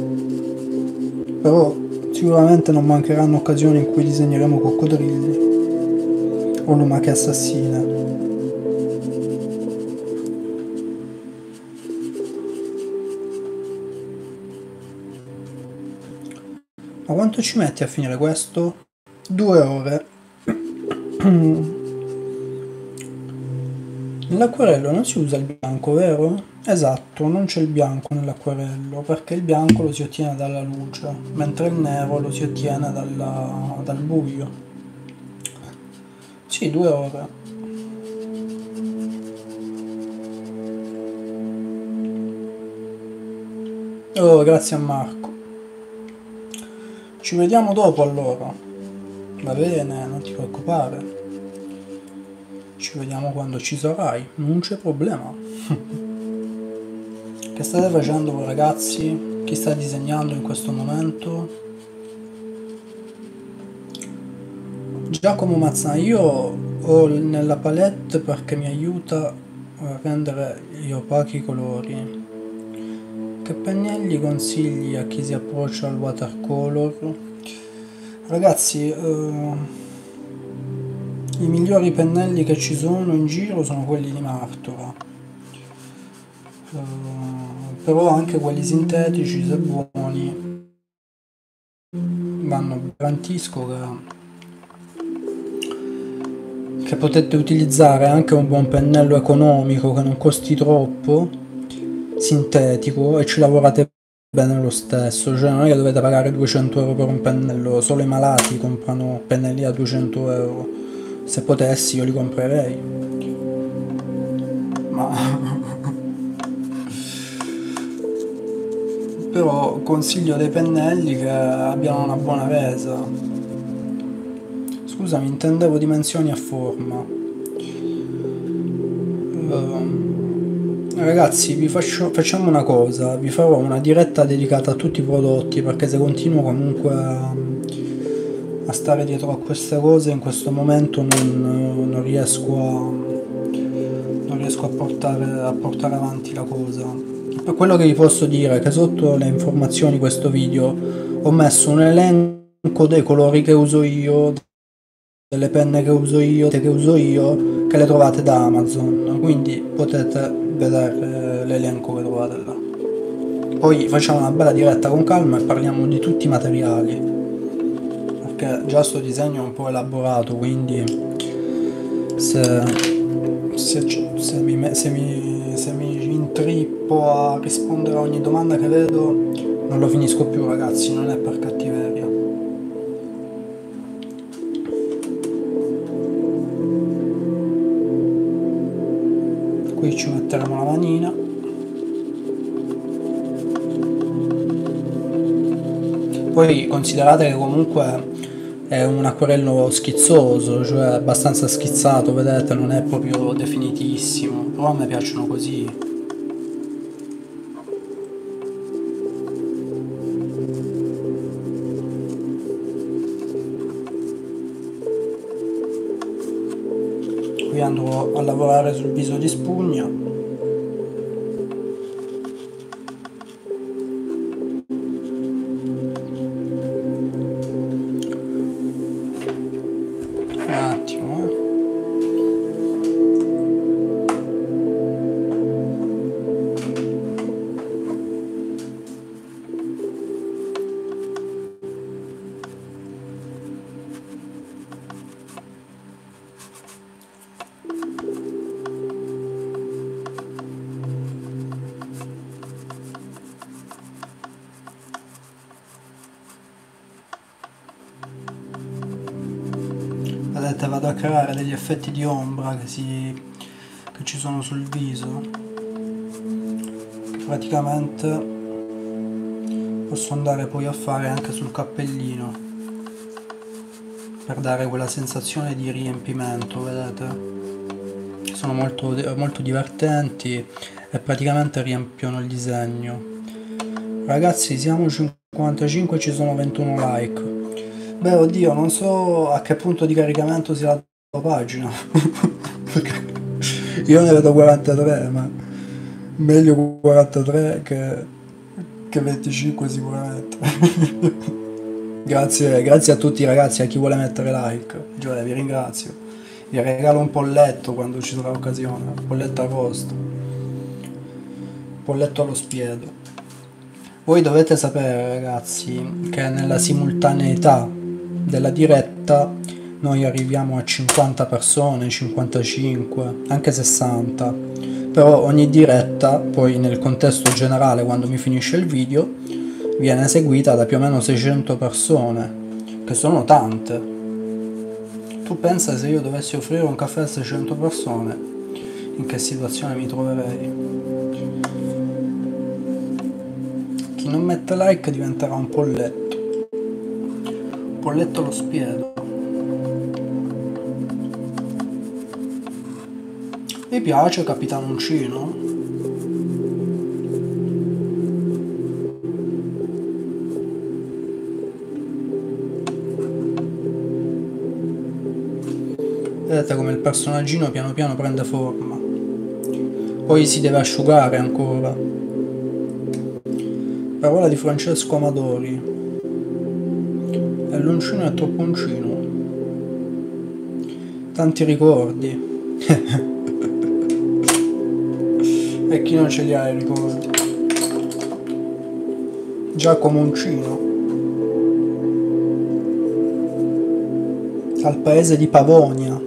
però sicuramente non mancheranno occasioni in cui disegneremo coccodrilli o lumache assassine. Ma quanto ci metti a finire questo? Due ore. Nell'acquarello non si usa il bianco, vero? Esatto, non c'è il bianco nell'acquarello, perché il bianco lo si ottiene dalla luce, mentre il nero lo si ottiene dalla, dal buio. Sì, due ore. Oh, grazie a Marco. Ci vediamo dopo allora. Va bene, non ti preoccupare. Ci vediamo quando ci sarai, non c'è problema. Che state facendo voi ragazzi? Chi sta disegnando in questo momento? Giacomo Mazzana, io ho nella palette perché mi aiuta a rendere gli opachi colori. Che pennelli consigli a chi si approccia al watercolor? Ragazzi, eh, i migliori pennelli che ci sono in giro sono quelli di Martora, uh, però anche quelli sintetici, se buoni, vanno. Garantisco che, che potete utilizzare anche un buon pennello economico che non costi troppo, sintetico, e ci lavorate bene lo stesso. Cioè non è che dovete pagare duecento euro per un pennello, solo i malati comprano pennelli a duecento euro. Se potessi io li comprerei, ma però consiglio dei pennelli che abbiano una buona resa. Scusami, intendevo dimensioni a forma. Uh, ragazzi, vi faccio, facciamo una cosa, vi farò una diretta dedicata a tutti i prodotti, perché se continuo comunque a, a stare dietro a queste cose in questo momento non, non riesco a non riesco a portare, a portare avanti la cosa. Per quello che vi posso dire è che sotto le informazioni di questo video ho messo un elenco dei colori che uso io, delle penne che uso io, che uso io, che le trovate da Amazon, quindi potete vedere l'elenco che trovate là. Poi facciamo una bella diretta con calma e parliamo di tutti i materiali, perché già sto disegno è un po' elaborato, quindi se, se, se, mi, se, mi, se mi intrippo a rispondere a ogni domanda che vedo non lo finisco più ragazzi, non è per cattiveria. Qui ci metteremo la manina. Poi considerate che comunque è un acquerello schizzoso, cioè abbastanza schizzato, vedete, non è proprio definitissimo, però a me piacciono così. Qui andrò a lavorare sul viso di spugna. Un attimo, eh. Vedete, vado a creare degli effetti di ombra che, si, che ci sono sul viso, che praticamente posso andare poi a fare anche sul cappellino per dare quella sensazione di riempimento, vedete? Sono molto, molto divertenti e praticamente riempiono il disegno. Ragazzi, siamo cinquantacinque, ci sono ventuno like. Beh, oddio, non so a che punto di caricamento sia la tua pagina. Io ne vedo quarantatré, ma meglio quarantatré che, che venticinque sicuramente. Grazie, grazie a tutti ragazzi, a chi vuole mettere like. Cioè, vi ringrazio. Vi regalo un polletto quando ci sarà occasione. Un polletto arrosto. Un polletto allo spiedo. Voi dovete sapere ragazzi che nella simultaneità della diretta noi arriviamo a cinquanta persone, cinquantacinque, anche sessanta, però ogni diretta poi nel contesto generale quando mi finisce il video viene seguita da più o meno seicento persone, che sono tante. Tu pensa se io dovessi offrire un caffè a seicento persone, in che situazione mi troverei? Chi non mette like diventerà un polletto. Polletto allo spiedo. Mi piace Capitanoncino. Vedete come il personaggino piano piano prende forma. Poi si deve asciugare ancora. Parola di Francesco Amadori. E l'uncino è troppo uncino. Tanti ricordi. E chi non ce li ha i ricordi? Giacomo Uncino. Al paese di Pavonia.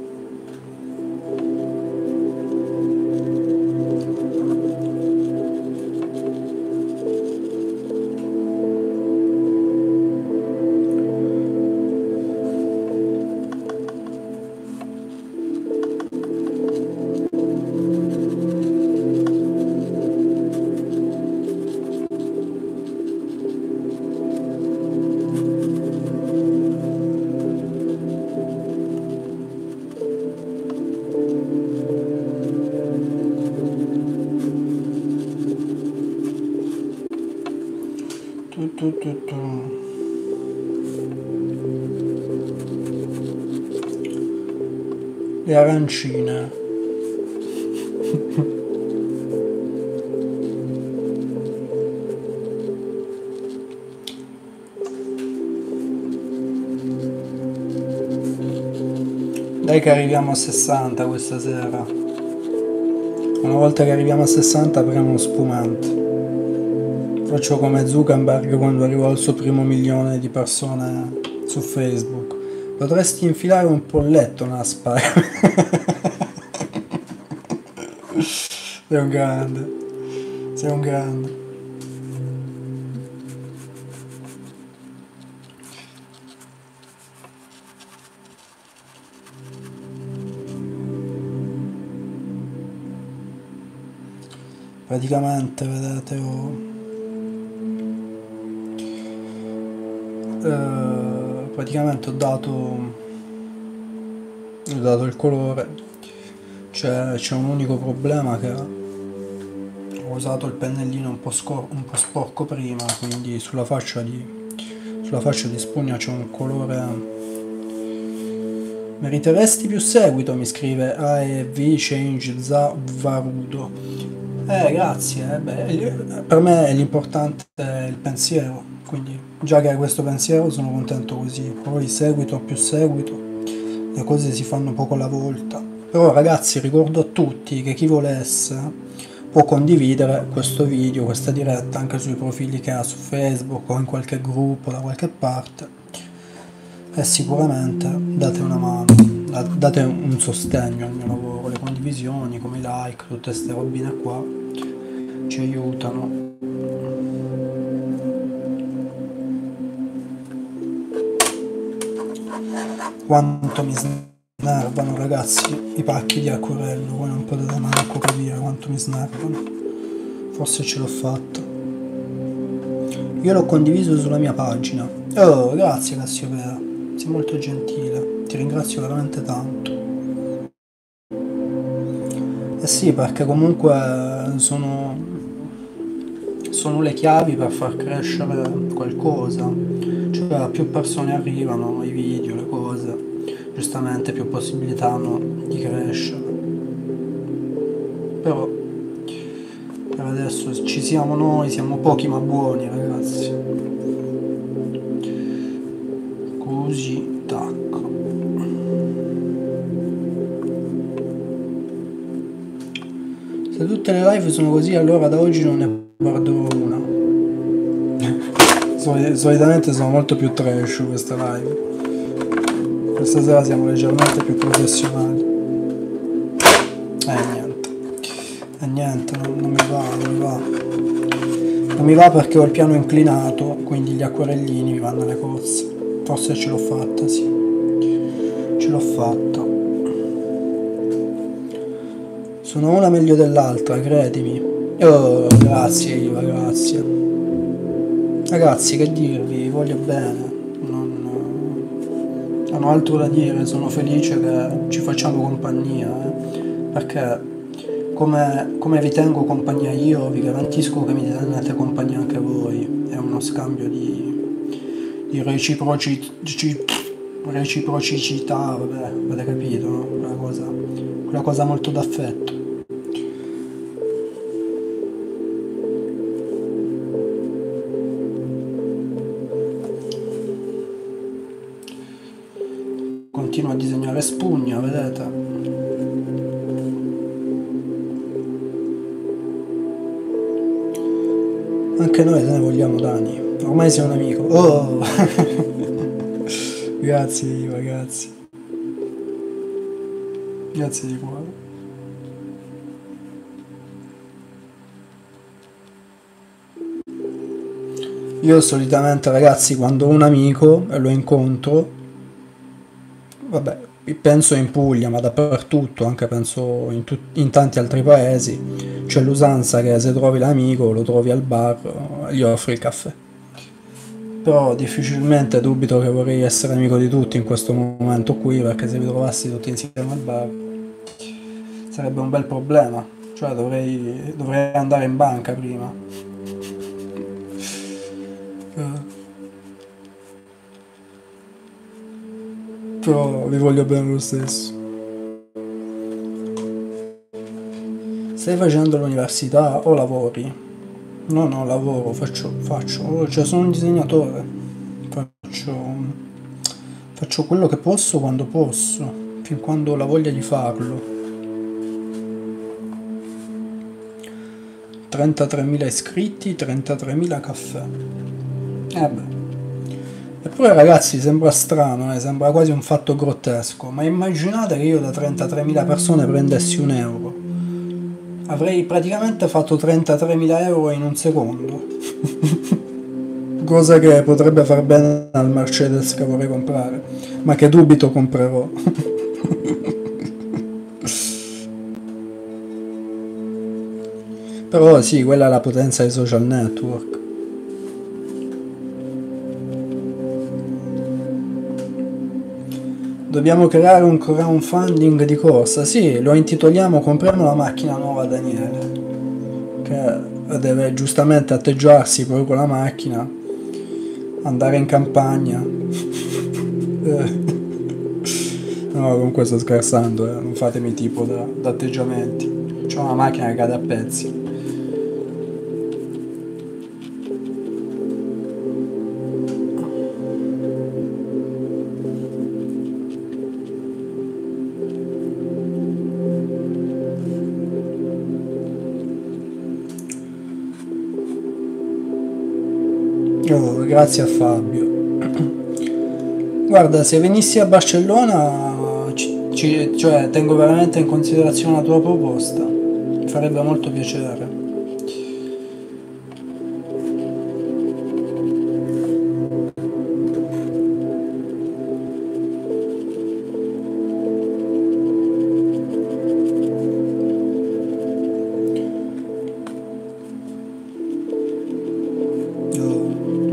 Tu, tu, tu, tu. Le arancine. Dai che arriviamo a sessanta questa sera. Una volta che arriviamo a sessanta apriamo uno spumante. Faccio come Zuckerberg quando arrivò al suo primo milione di persone su Facebook. Potresti infilare un polletto nella spalla. Sei un grande. Sei un grande. Praticamente, vedete, ho... eh, praticamente ho dato, ho dato il colore. C'è un unico problema, che ho usato il pennellino un po', un po' sporco prima, quindi sulla faccia di, sulla faccia di spugna c'è un colore. Meriteresti più seguito, mi scrive A E V Change Za Varudo. Eh, grazie, eh, beh, per me l'importante è il pensiero, quindi già che hai questo pensiero sono contento così. Poi seguito o più seguito, le cose si fanno poco alla volta. Però ragazzi, ricordo a tutti che chi volesse può condividere questo video, questa diretta anche sui profili che ha su Facebook o in qualche gruppo da qualche parte, e sicuramente date una mano, date un sostegno al mio lavoro. Le condivisioni, come i like, tutte queste robine qua ci aiutano. Quanto mi snervano, ragazzi, i pacchi di acquerello, voi non potete manco capire quanto mi snervano. Forse ce l'ho fatta. Io l'ho condiviso sulla mia pagina. Oh, grazie Cassiopea, sei molto gentile, ti ringrazio veramente tanto. Eh sì, perché comunque sono, sono le chiavi per far crescere qualcosa, cioè più persone arrivano, i video, le cose, giustamente più possibilità hanno di crescere. Però per adesso ci siamo noi, siamo pochi ma buoni, ragazzi. Così, tac. Se tutte le live sono così, allora da oggi non ne guarderò una. Solitamente sono molto più trash queste live. Questa sera siamo leggermente più professionali. Eh niente. Eh niente, non, non mi va, non mi va. Non mi va perché ho il piano inclinato, quindi gli acquerellini mi vanno alle cozze. Forse ce l'ho fatta, sì. Ce l'ho fatta. Sono una meglio dell'altra, credimi. Oh, grazie Iva, grazie. Ragazzi, che dirvi, voglio bene. Non, non ho altro da dire, sono felice che ci facciamo compagnia. Eh? Perché come, come vi tengo compagnia io, vi garantisco che mi tenete compagnia anche voi. È uno scambio di, di reciproci, reciprocità, vabbè, avete capito, no? Una cosa, una cosa molto d'affetto. Continuo a disegnare spugna, vedete? Anche noi te ne vogliamo, Dani. Ormai sei un amico. Oh! Grazie Iva, grazie. Grazie di cuore. Io solitamente, ragazzi, quando ho un amico e lo incontro, vabbè, penso in Puglia, ma dappertutto, anche penso in, in tanti altri paesi, c'è l'usanza che se trovi l'amico lo trovi al bar, gli offri il caffè. Però difficilmente dubito che vorrei essere amico di tutti in questo momento qui, perché se vi trovassi tutti insieme al bar sarebbe un bel problema, cioè dovrei, dovrei andare in banca prima. Però vi voglio bene lo stesso. Stai facendo l'università o lavori? No, no, lavoro, faccio, faccio, cioè sono un disegnatore, faccio, faccio quello che posso quando posso, fin quando ho la voglia di farlo. trentatremila iscritti, trentatremila caffè. Eh beh. Eppure ragazzi sembra strano, eh? Sembra quasi un fatto grottesco, ma immaginate che io da trentatremila persone prendessi un euro. Avrei praticamente fatto trentatremila euro in un secondo. Cosa che potrebbe far bene al Mercedes che vorrei comprare, ma che dubito comprerò. Però sì, quella è la potenza dei social network. Dobbiamo creare un crowdfunding di corsa. Sì, lo intitoliamo Compriamo la macchina nuova a Daniele, che deve giustamente atteggiarsi poi con la macchina, andare in campagna. Eh. No, comunque sto scherzando, eh. Non fatemi tipo da, da atteggiamenti. C'ho una macchina che cade a pezzi. Oh, grazie a Fabio. Guarda, se venissi a Barcellona, ci- ci- cioè, tengo veramente in considerazione la tua proposta. Mi farebbe molto piacere. Oh.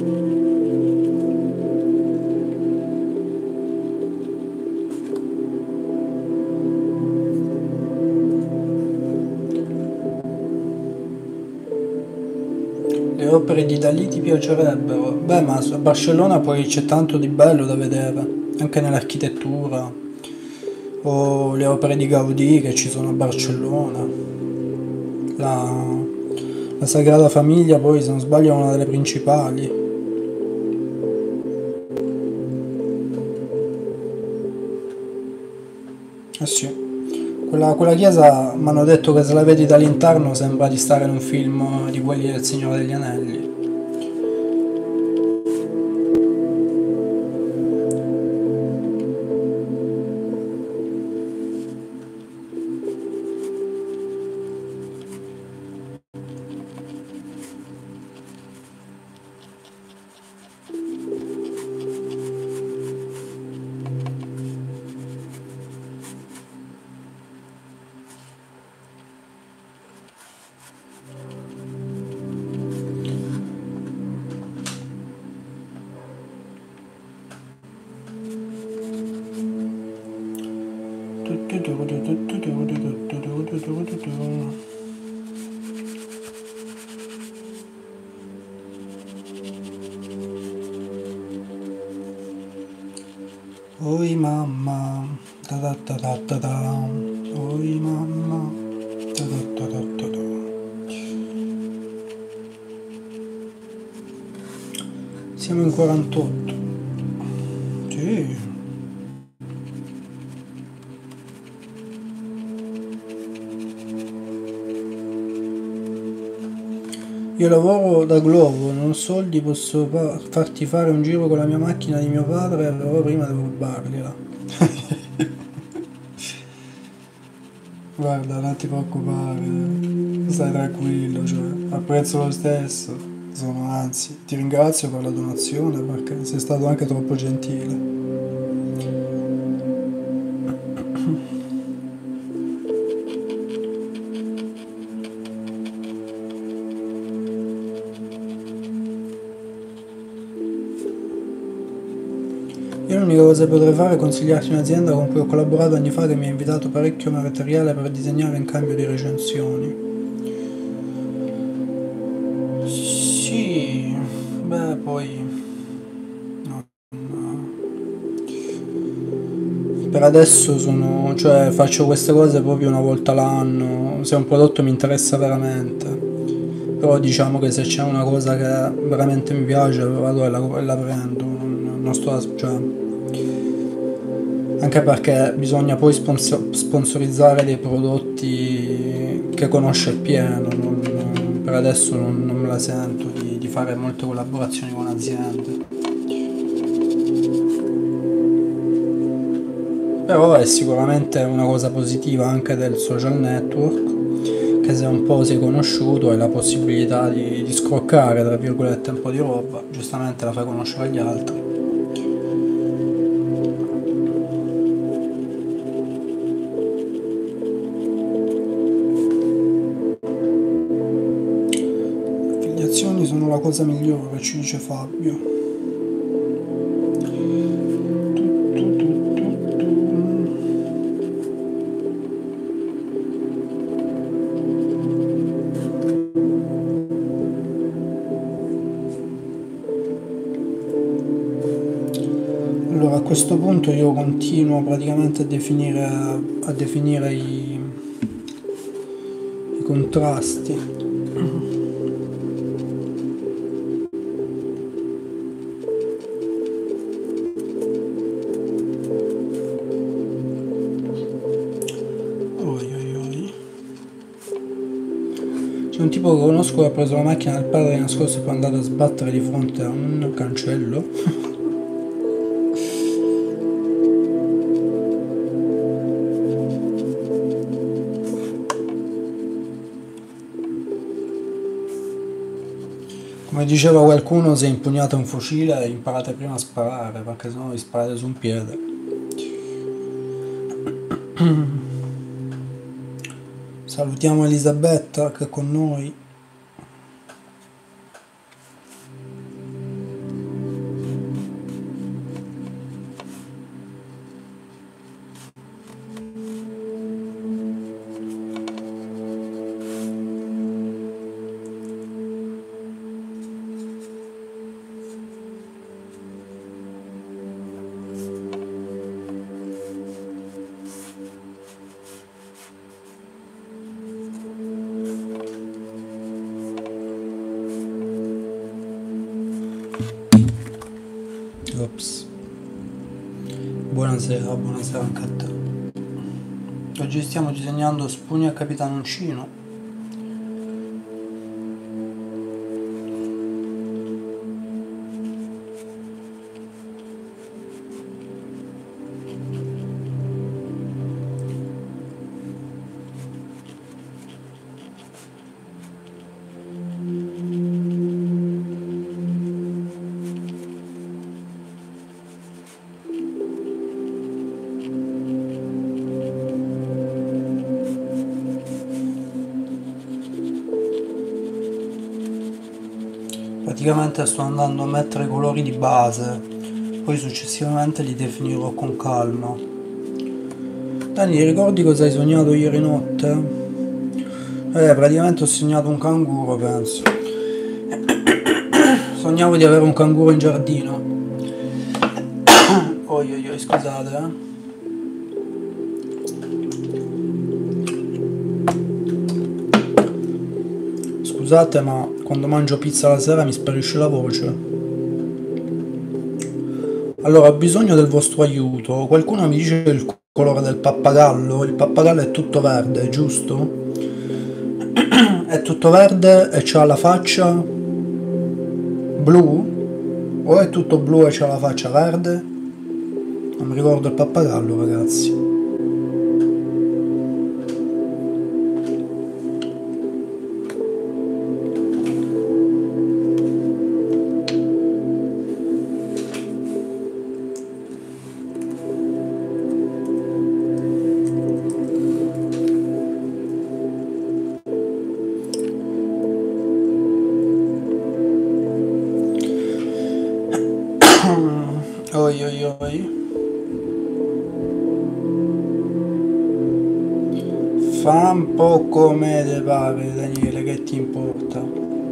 Le opere di Dalì ti piacerebbero? Beh, ma a Barcellona poi c'è tanto di bello da vedere, anche nell'architettura, o le opere di Gaudì che ci sono a Barcellona. La, la Sagrada Famiglia poi, se non sbaglio, è una delle principali. Eh sì. Quella, quella chiesa, mi hanno detto che se la vedi dall'interno sembra di stare in un film di quelli del Signore degli Anelli. Oi mamma, da da da da da da. Oi mamma, da da da da da da. Siamo in quarantotto. Sì. Io lavoro da Glovo, non ho soldi, posso fa- farti fare un giro con la mia macchina di mio padre, però prima devo rubargliela. Guarda, non ti preoccupare, stai tranquillo, cioè, apprezzo lo stesso. Sono, anzi, ti ringrazio per la donazione perché sei stato anche troppo gentile. Io l'unica cosa che potrei fare è consigliarti un'azienda con cui ho collaborato anni fa che mi ha invitato parecchio materiale per disegnare in cambio di recensioni. Sì, beh, poi no, no. Per adesso sono, cioè faccio queste cose proprio una volta l'anno, se un prodotto mi interessa veramente. Però diciamo che se c'è una cosa che veramente mi piace, vado e la, e la prendo. Non, non sto, a- cioè, anche perché bisogna poi sponsor- sponsorizzare dei prodotti che conosce pieno. Non- per adesso non, non me la sento di, di fare molte collaborazioni con aziende. Però è sicuramente una cosa positiva anche del social network, che se un po' sei conosciuto hai la possibilità di, di scroccare, tra virgolette, un po' di roba, giustamente la fai conoscere agli altri. Le affiliazioni sono la cosa migliore, ci dice Fabio. questo punto io continuo praticamente a definire, a definire i, i contrasti. Un tipo che conosco che ha preso la macchina del padre l'anno scorso e poi è andato a sbattere di fronte a un cancello. Come diceva qualcuno, se impugnate un fucile imparate prima a sparare, perché sennò vi sparate su un piede. Salutiamo Elisabetta che è con noi. Ops. Buonasera, buonasera anche a te. Oggi stiamo disegnando Spugna e Capitanoncino. Praticamente sto andando a mettere i colori di base, poi successivamente li definirò con calma. Dani, ti ricordi cosa hai sognato ieri notte? Eh, praticamente ho sognato un canguro, penso. Sognavo di avere un canguro in giardino. Oi oi oi, scusate, eh. Scusate, ma quando mangio pizza la sera mi sparisce la voce. Allora, ho bisogno del vostro aiuto. Qualcuno mi dice il colore del pappagallo? Il pappagallo è tutto verde, giusto? È tutto verde e c'ha la faccia blu? O è tutto blu e c'ha la faccia verde? Non mi ricordo il pappagallo, ragazzi. Oi oi oi. Fa un po' come te pare, Daniele, che ti importa?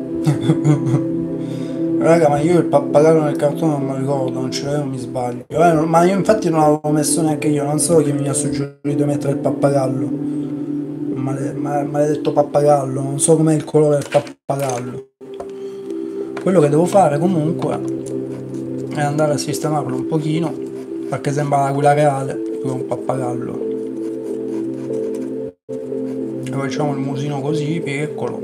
Raga, ma io il pappagallo nel cartone non mi ricordo, non ce l'avevo, mi sbaglio. Eh, non- ma io infatti non l'avevo messo neanche io, non so chi mi ha suggerito di mettere il pappagallo. Male- ma- maledetto pappagallo, non so com'è il colore del pappagallo. Quello che devo fare comunque è andare a sistemarlo un pochino, perché sembra l'aquila reale, con un pappagallo. E facciamo il musino così, piccolo.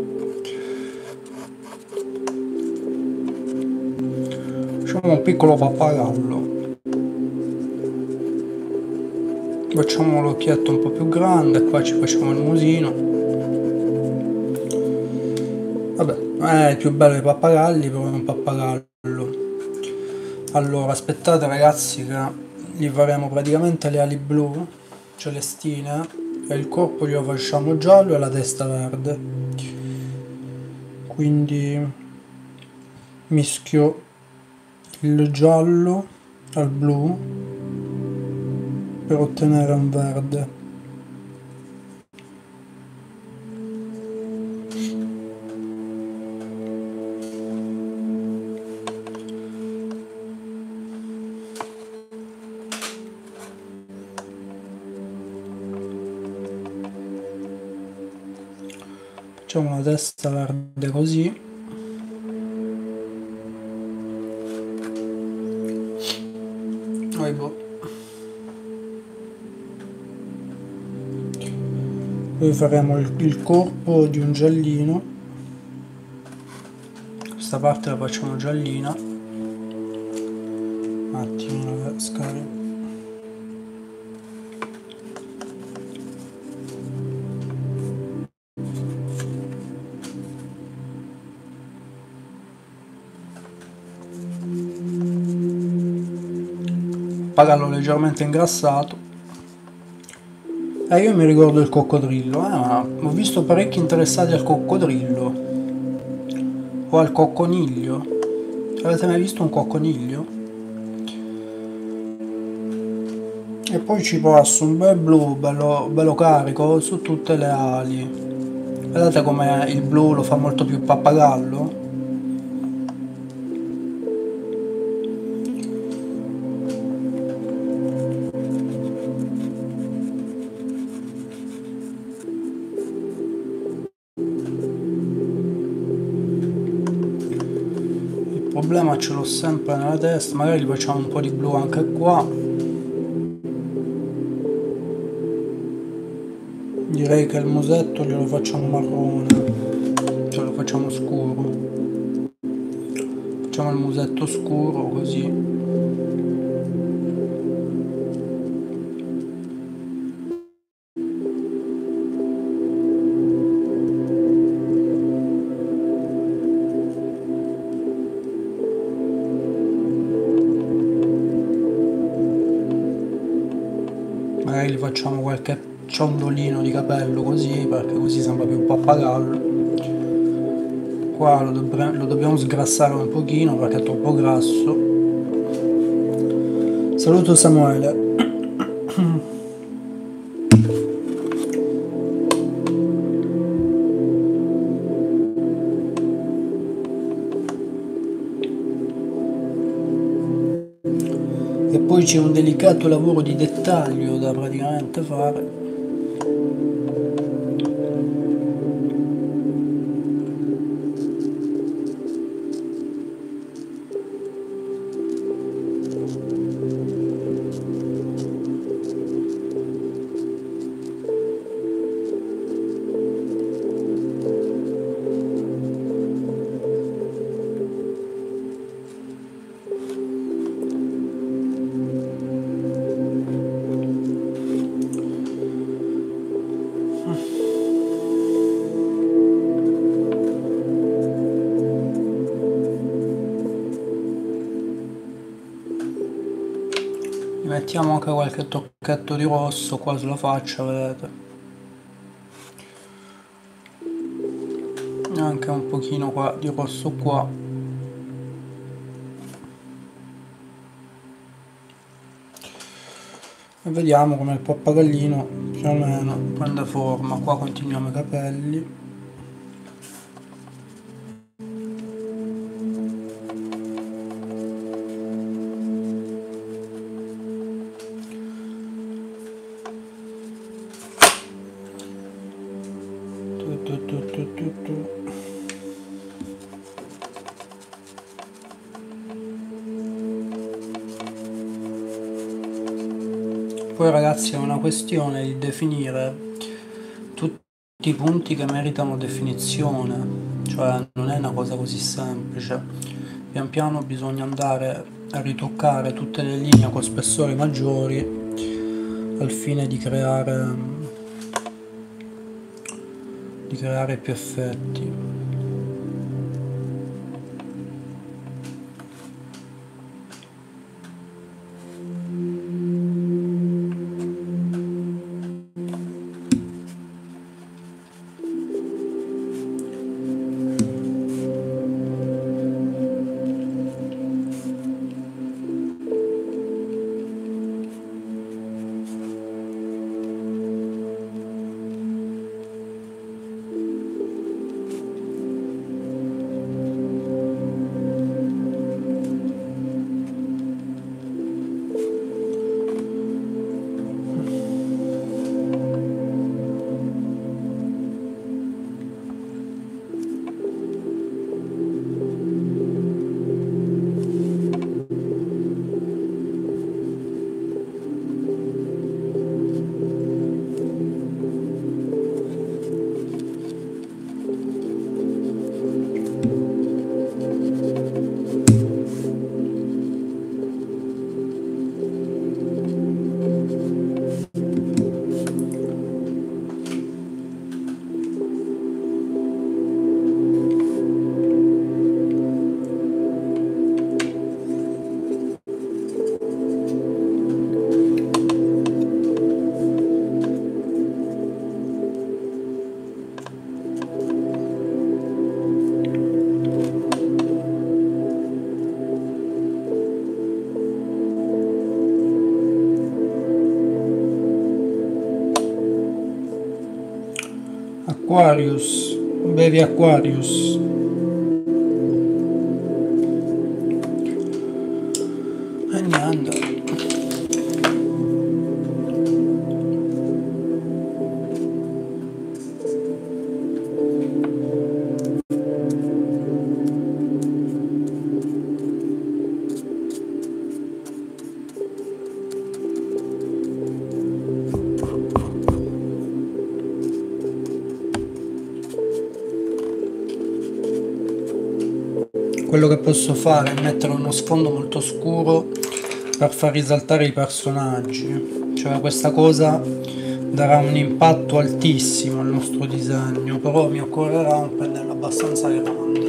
Facciamo un piccolo pappagallo. Facciamo l'occhietto un po' più grande, qua ci facciamo il musino. Vabbè, non è il più bello dei pappagalli, però è un pappagallo. Allora, aspettate ragazzi che gli faremo praticamente le ali blu, celestine, e il corpo glielo facciamo giallo e la testa verde. Quindi mischio il giallo al blu per ottenere un verde. Facciamo una testa verde così. Oh, boh. Poi faremo il, il corpo di un giallino. Questa parte la facciamo giallina. Un attimo la scarico. Pagallo leggermente ingrassato. Eh, io mi ricordo il coccodrillo, eh, ma ho visto parecchi interessati al coccodrillo o al cocconiglio. Avete mai visto un cocconiglio? E poi ci passo un bel blu, bello, bello carico su tutte le ali. Vedete come il blu lo fa molto più pappagallo? Il problema ce l'ho sempre nella testa, magari gli facciamo un po' di blu anche qua. Direi che il musetto glielo facciamo marrone, cioè lo facciamo scuro. Facciamo il musetto scuro così. Magari gli facciamo qualche ciondolino di capello così, perché così sembra più un pappagallo. Qua lo, dobb lo dobbiamo sgrassare un pochino perché è troppo grasso. Saluto Samuele. E poi c'è un delicato lavoro di dettaglio da praticamente fare. Mettiamo anche qualche tocchetto di rosso qua sulla faccia, vedete? Anche un pochino qua di rosso qua. E vediamo come il pappagallino più o meno prende forma. Qua continuiamo i capelli. Poi ragazzi è una questione di definire tutti i punti che meritano definizione, cioè non è una cosa così semplice. Pian piano bisogna andare a ritoccare tutte le linee con spessori maggiori al fine di creare di creare più effetti. Aquarius, bevi Aquarius. E niente. Quello che posso fare è mettere uno sfondo molto scuro per far risaltare i personaggi, cioè questa cosa darà un impatto altissimo al nostro disegno, però mi occorrerà un pennello abbastanza grande.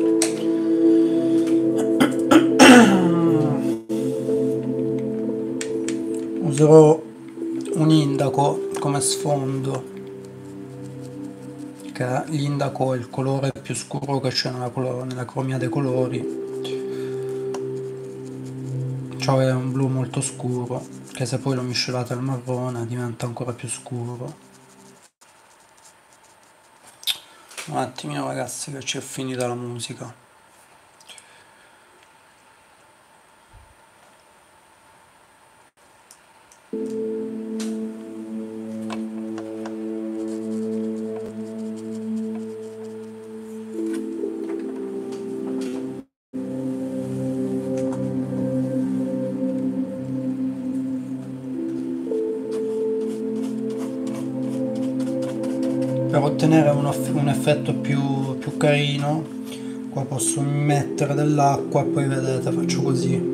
Userò un indaco come sfondo, che l'indaco è il colore più scuro che c'è nella, nella cromia dei colori, cioè è un blu molto scuro che se poi lo miscelate al marrone diventa ancora più scuro. Un attimino ragazzi che ci è finita la musica. Per ottenere un, un effetto più, più carino, qua posso mettere dell'acqua e poi vedete faccio così.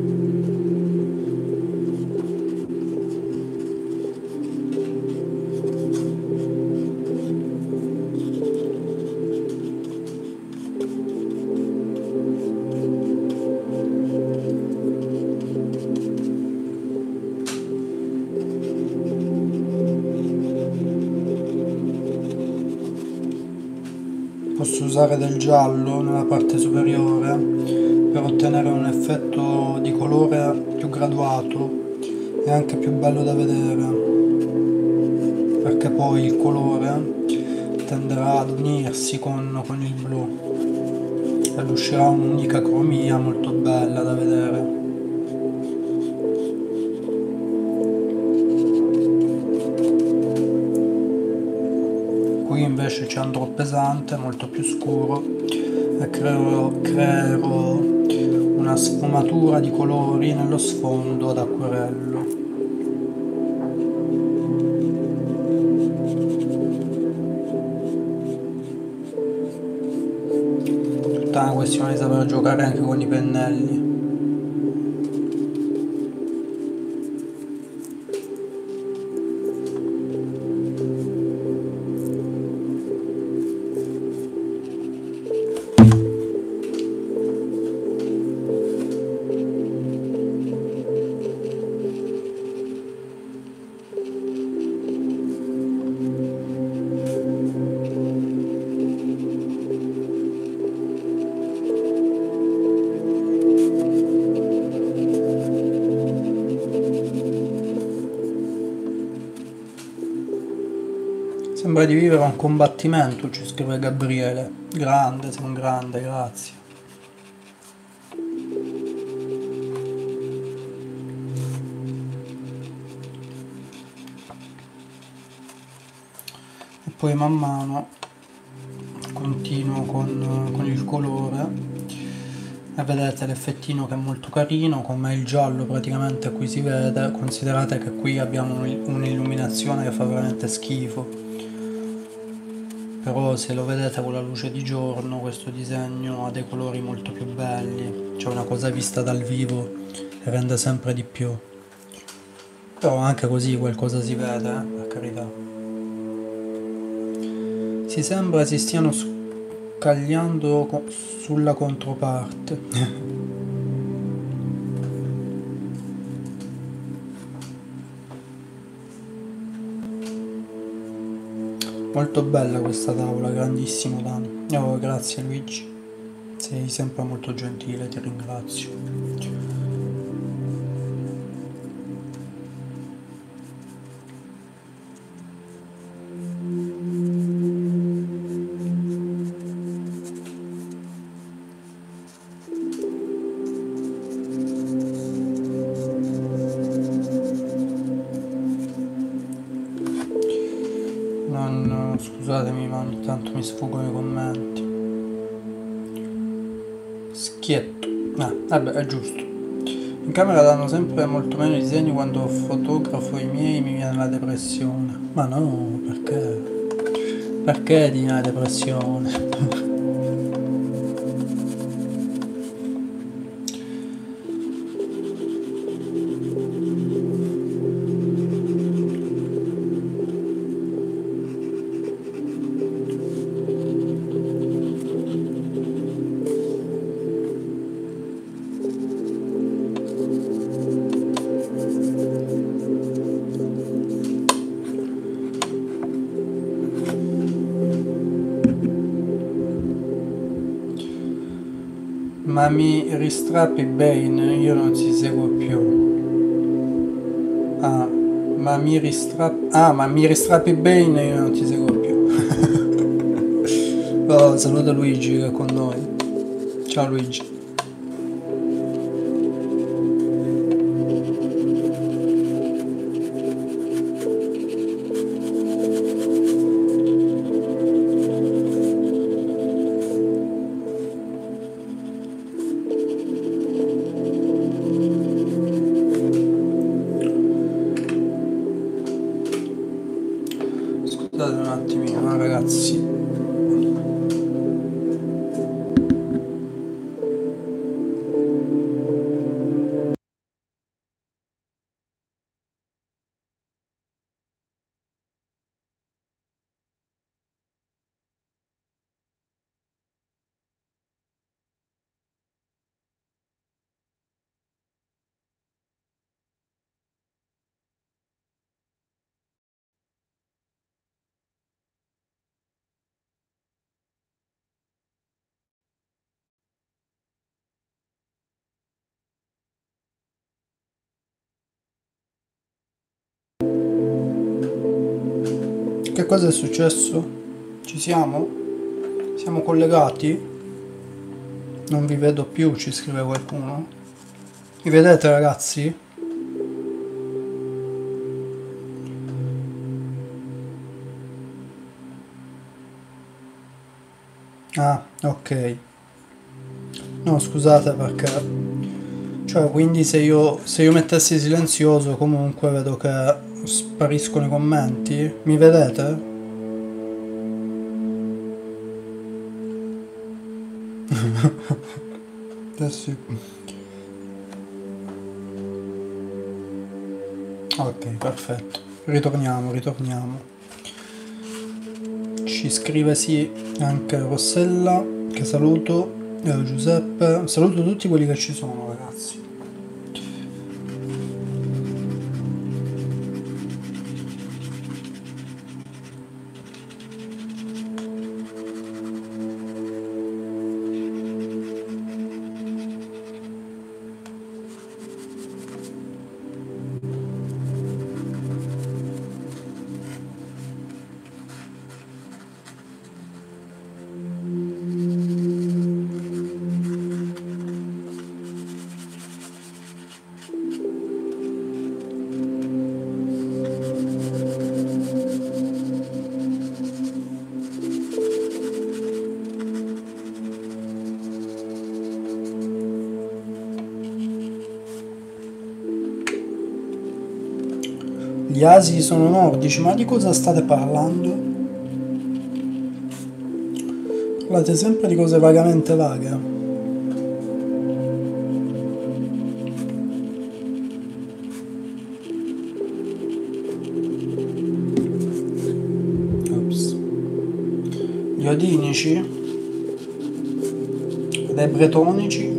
Posso usare del giallo nella parte superiore per ottenere un effetto di colore più graduato e anche più bello da vedere, perché poi il colore tenderà ad unirsi con, con il blu e uscirà un'unica cromia molto bella da vedere. Qui invece ci andrò pesante, molto più scuro, e creerò, creerò una sfumatura di colori nello sfondo ad acquerello. Tutta una questione di saper giocare anche con i pennelli. Sembra di vivere un combattimento, ci scrive Gabriele. Grande, sei un grande, grazie. E poi man mano continuo con, con il colore. E vedete l'effettino che è molto carino, come il giallo praticamente qui si vede. Considerate che qui abbiamo un'illuminazione che fa veramente schifo. Però se lo vedete con la luce di giorno questo disegno ha dei colori molto più belli, cioè una cosa vista dal vivo rende sempre di più. Però anche così qualcosa si vede, eh, per carità. Si sembra si stiano scagliando sulla controparte. Molto bella questa tavola, grandissimo Dani. Oh, grazie Luigi, sei sempre molto gentile, ti ringrazio. Non, scusatemi, ma ogni tanto mi sfuggono i commenti. Schietto. Ah, vabbè, è giusto. In camera danno sempre molto meno i disegni, quando fotografo i miei mi viene la depressione. Ma no, perché? Perché di una depressione? Ma mi ristrappi Bane, io non ti seguo più. Ah, ma mi ristrappi... Ah, ma mi ristrappi Bane, io non ti seguo più. Oh, saluta Luigi che è con noi. Ciao Luigi. Scusate un attimino, ragazzi. Che cosa è successo? Ci siamo? Siamo collegati? Non vi vedo più, ci scrive qualcuno. Mi vedete ragazzi? Ah, ok. No, scusate perché... Cioè, quindi se io, se io mettessi silenzioso comunque vedo che spariscono i commenti. Mi vedete? Adesso... Ok, perfetto. Ritorniamo, ritorniamo. Ci scrive sì anche Rossella, che saluto. Eh, Giuseppe. Saluto tutti quelli che ci sono, ragazzi. Gli asi sono nordici, ma di cosa state parlando? Parlate sempre di cose vagamente vaghe. Ops. Gli odinici? Dei bretonici?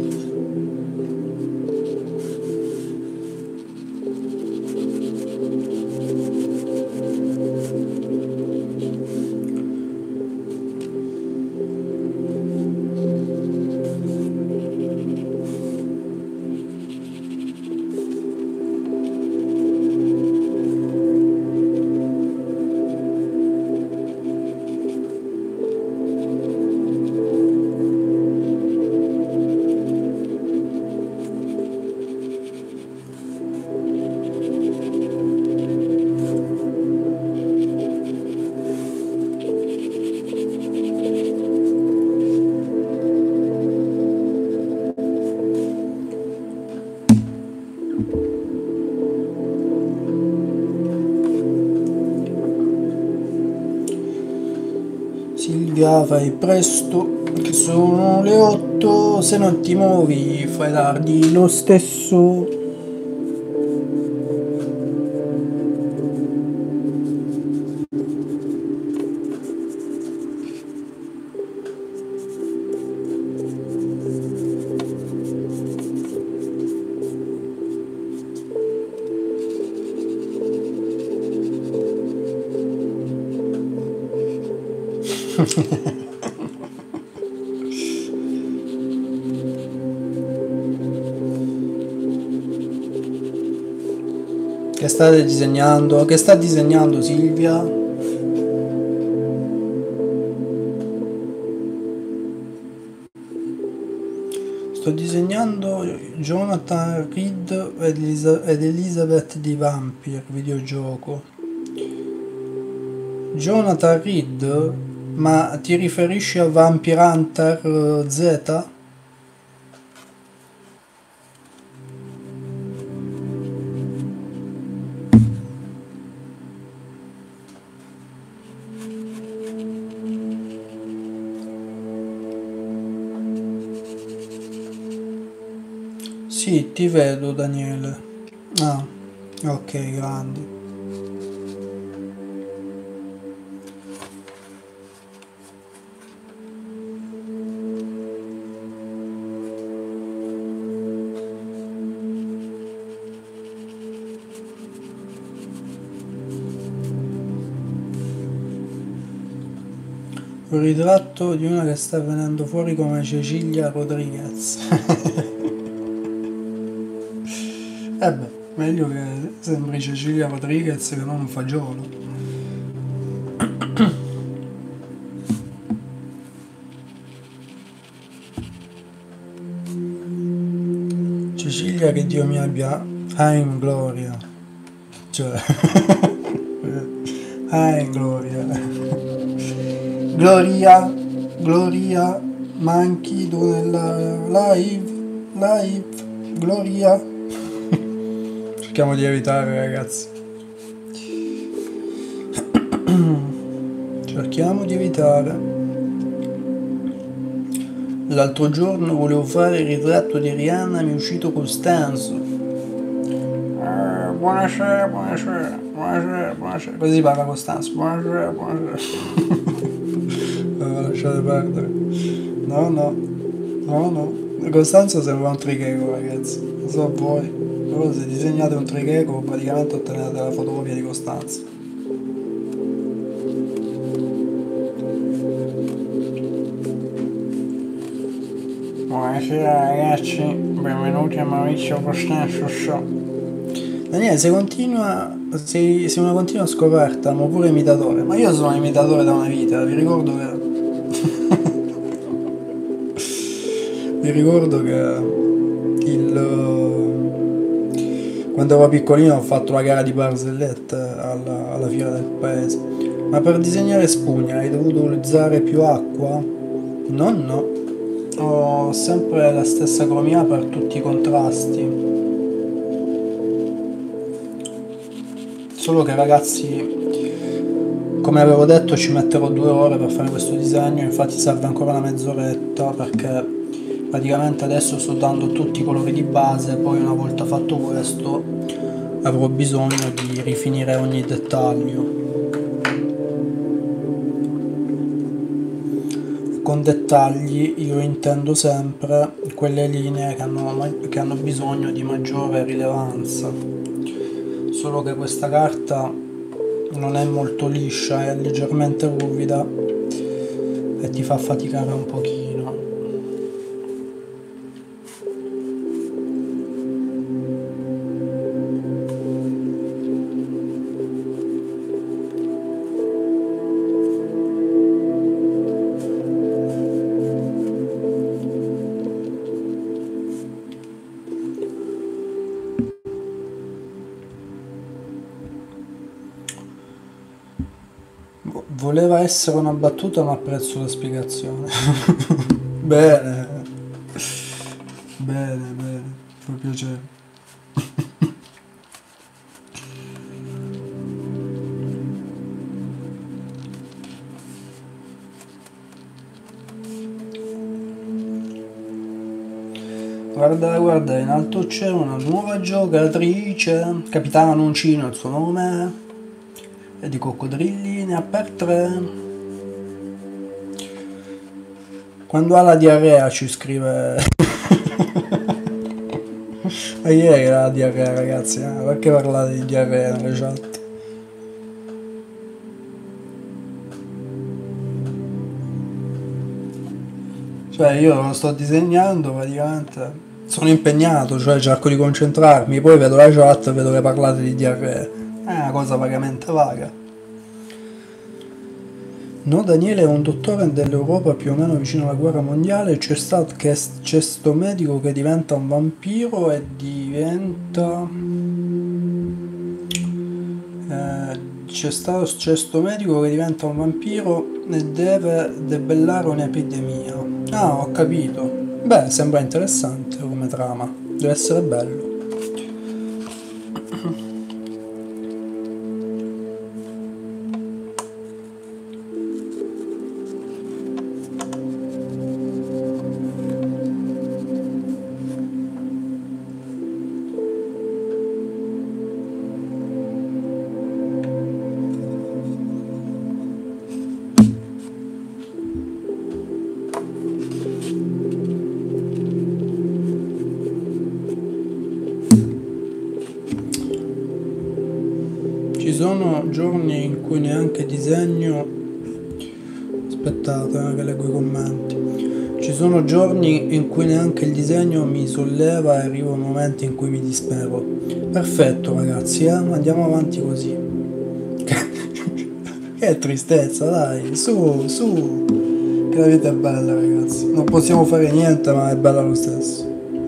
Silvia, fai presto, che sono le otto, se non ti muovi fai tardi lo stesso. Che state disegnando? Che sta disegnando Silvia? Sto disegnando Jonathan Reed ed, Elisa ed Elizabeth di Vampire, videogioco. Jonathan Reed? Ma ti riferisci a Vampire Hunter Z? Sì, ti vedo Daniele. Ah, ok, grandi. Un ritratto di una che sta venendo fuori come Cecilia Rodriguez. Eh beh, meglio che sembri Cecilia Rodriguez che non un fagiolo. Cecilia che Dio mi abbia... Hein Gloria. Cioè... Hein Gloria. Gloria, Gloria, manchi tu nella live, live, Gloria. Cerchiamo di evitare, ragazzi. Cerchiamo di evitare. L'altro giorno volevo fare il ritratto di Rihanna, mi è uscito Costanzo. Eh, buonasera, buonasera, buonasera, buonasera. Così parla Costanzo. Buonasera, buonasera. Lasciate perdere. No, no, no, no. Costanzo sembra un tricheco, ragazzi. Non so voi. Però se disegnate un tricheco praticamente ottenete la fotocopia di Costanzo. Buonasera ragazzi, benvenuti a Maurizio Costanzo Show. Daniele, se continua, sei, sei una continua scoperta, ma pure imitatore. Ma io sono imitatore da una vita, vi ricordo che... vi ricordo che il... quando ero piccolino ho fatto la gara di barzellette alla, alla fiera del paese. Ma per disegnare spugna hai dovuto utilizzare più acqua? No, no. Ho sempre la stessa cromia per tutti i contrasti. Solo che ragazzi, come avevo detto, ci metterò due ore per fare questo disegno, infatti serve ancora una mezz'oretta perché praticamente adesso sto dando tutti i colori di base, poi una volta fatto questo avrò bisogno di rifinire ogni dettaglio. Con dettagli io intendo sempre quelle linee che hanno, che hanno bisogno di maggiore rilevanza. Solo che questa carta non è molto liscia, è leggermente ruvida e ti fa faticare un pochino. Voleva essere una battuta ma apprezzo la spiegazione. Bene. Bene, bene. Fa piacere. Guarda, guarda, in alto c'è una nuova giocatrice, Capitano Uncino il suo nome, e di coccodrilli ne ha per tre. Quando ha la diarrea ci scrive... Ma ieri era la diarrea, ragazzi, eh? Perché parlate di diarrea nelle chat? Cioè io lo sto disegnando praticamente, sono impegnato, cioè cerco di concentrarmi, poi vedo la chat e vedo che parlate di diarrea. È una cosa vagamente vaga. No, Daniele è un dottore dell'Europa più o meno vicino alla guerra mondiale, c'è stato che c'è sto medico che diventa un vampiro e diventa... Eh, c'è stato c'è sto medico che diventa un vampiro e deve debellare un'epidemia. Ah, ho capito. Beh, sembra interessante come trama, deve essere bello. Ci sono giorni in cui neanche disegno. Aspettate, eh, che leggo i commenti. Ci sono giorni in cui neanche il disegno mi solleva e arrivano momenti in cui mi dispero. Perfetto, ragazzi, eh? Andiamo avanti così. Che tristezza, dai, su, su. Che la vita è bella, ragazzi. Non possiamo fare niente, ma è bella lo stesso.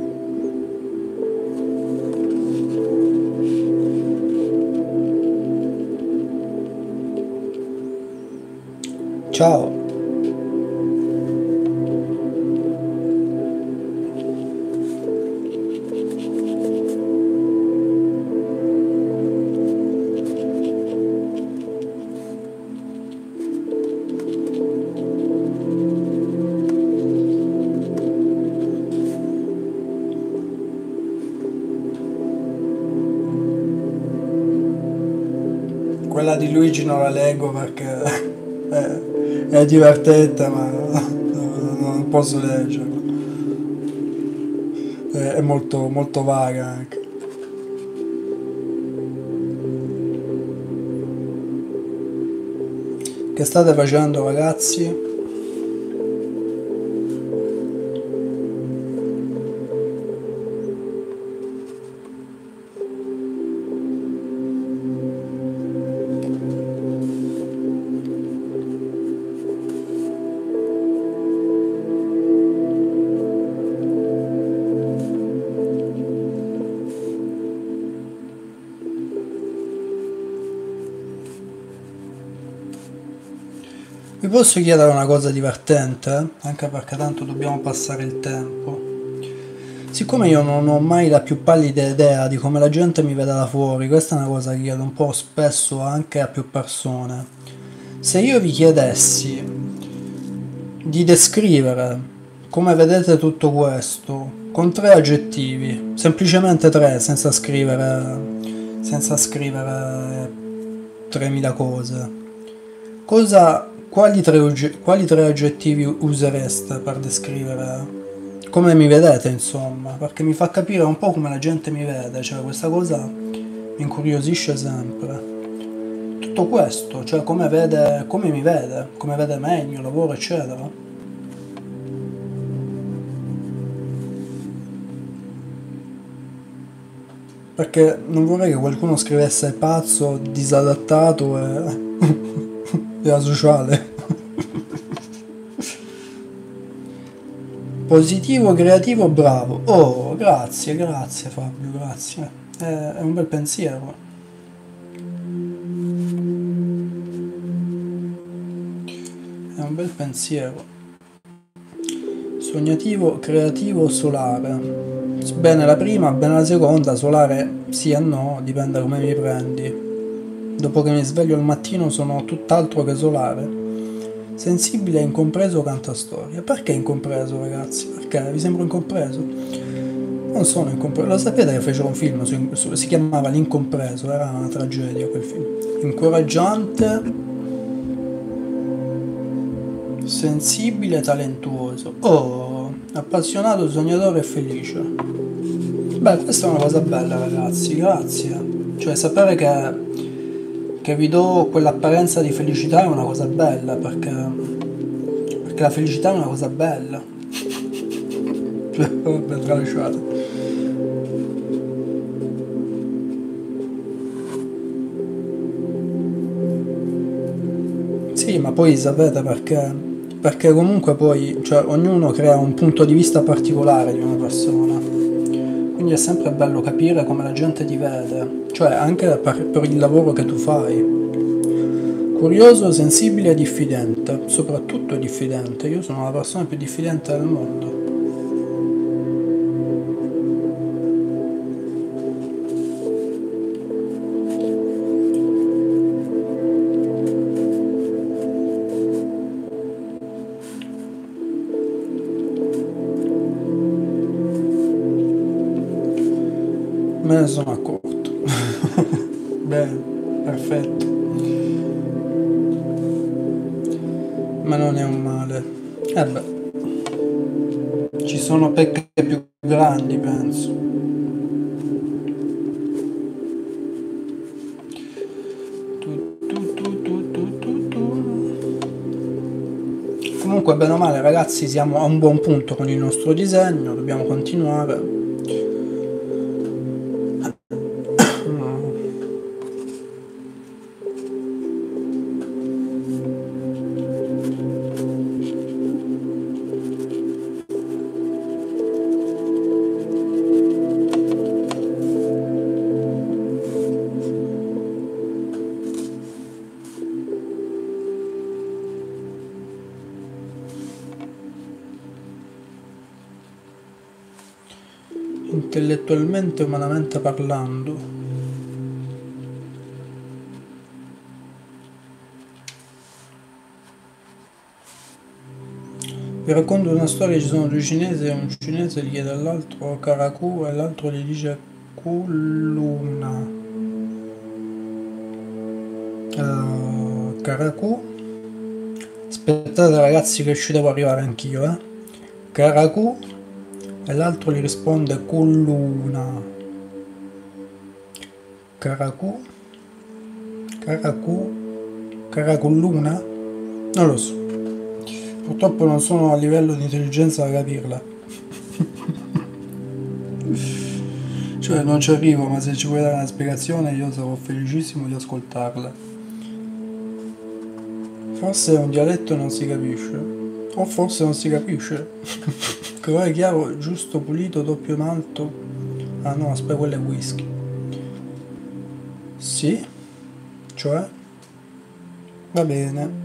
Ciao. Quella di Luigi non la leggo perché è, è divertente, ma non, non posso leggerla. È, è molto, molto vaga anche. Che state facendo, ragazzi? Vi posso chiedere una cosa divertente? Anche perché tanto dobbiamo passare il tempo. Siccome io non ho mai la più pallida idea di come la gente mi vede da fuori, questa è una cosa che chiedo un po' spesso anche a più persone. Se io vi chiedessi di descrivere come vedete tutto questo con tre aggettivi, semplicemente tre, senza scrivere, senza scrivere tremila cose, cosa... Quali tre, quali tre aggettivi usereste per descrivere come mi vedete, insomma? Perché mi fa capire un po' come la gente mi vede, cioè questa cosa mi incuriosisce sempre. Tutto questo, cioè come vede, come mi vede, come vede me, il mio lavoro, eccetera. Perché non vorrei che qualcuno scrivesse pazzo, disadattato e... e asociale. Positivo, creativo, bravo. Oh, grazie, grazie Fabio, grazie. È, è un bel pensiero. È un bel pensiero. Sognativo, creativo, solare. Bene la prima, bene la seconda, solare sì e no, dipende come mi prendi. Dopo che mi sveglio al mattino sono tutt'altro che solare. Sensibile e incompreso canta storia. Perché incompreso, ragazzi? Perché? Vi sembro incompreso? Non sono incompreso. Lo sapete che fecero un film su, su, si chiamava L'Incompreso, era una tragedia quel film. Incoraggiante, sensibile, talentuoso. Oh, appassionato, sognatore e felice. Beh, questa è una cosa bella, ragazzi, grazie. Cioè, sapere che, che vi do quell'apparenza di felicità è una cosa bella, perché, perché la felicità è una cosa bella. Vabbè, tralasciate. Sì, ma poi sapete perché? Perché comunque poi, cioè, ognuno crea un punto di vista particolare di una persona. Quindi è sempre bello capire come la gente ti vede, cioè anche per, per il lavoro che tu fai. Curioso, sensibile e diffidente, soprattutto diffidente. Io sono la persona più diffidente del mondo. Me ne sono accorto. Bene, perfetto. Ma non è un male. Eh beh, ci sono pecche più grandi, penso. Tu, tu, tu, tu, tu, tu, tu. Comunque, bene o male, ragazzi, siamo a un buon punto con il nostro disegno, dobbiamo continuare. Intellettualmente e umanamente parlando. Vi racconto una storia, ci sono due cinesi e un cinese gli chiede all'altro Karaku e l'altro gli dice Kulluna. Uh, Karaku. Aspettate ragazzi che ci devo arrivare anch'io, eh. Karaku e l'altro gli risponde Kulluna. Karaku? Karaku? Karakulluna? Non lo so. Purtroppo non sono a livello di intelligenza da capirla. Cioè non ci arrivo, ma se ci vuoi dare una spiegazione io sarò felicissimo di ascoltarla. Forse è un dialetto e non si capisce. O forse non si capisce. Colore chiaro, giusto, pulito, doppio malto. Ah no, aspetta, quello è whisky. Sì? Cioè? Va bene.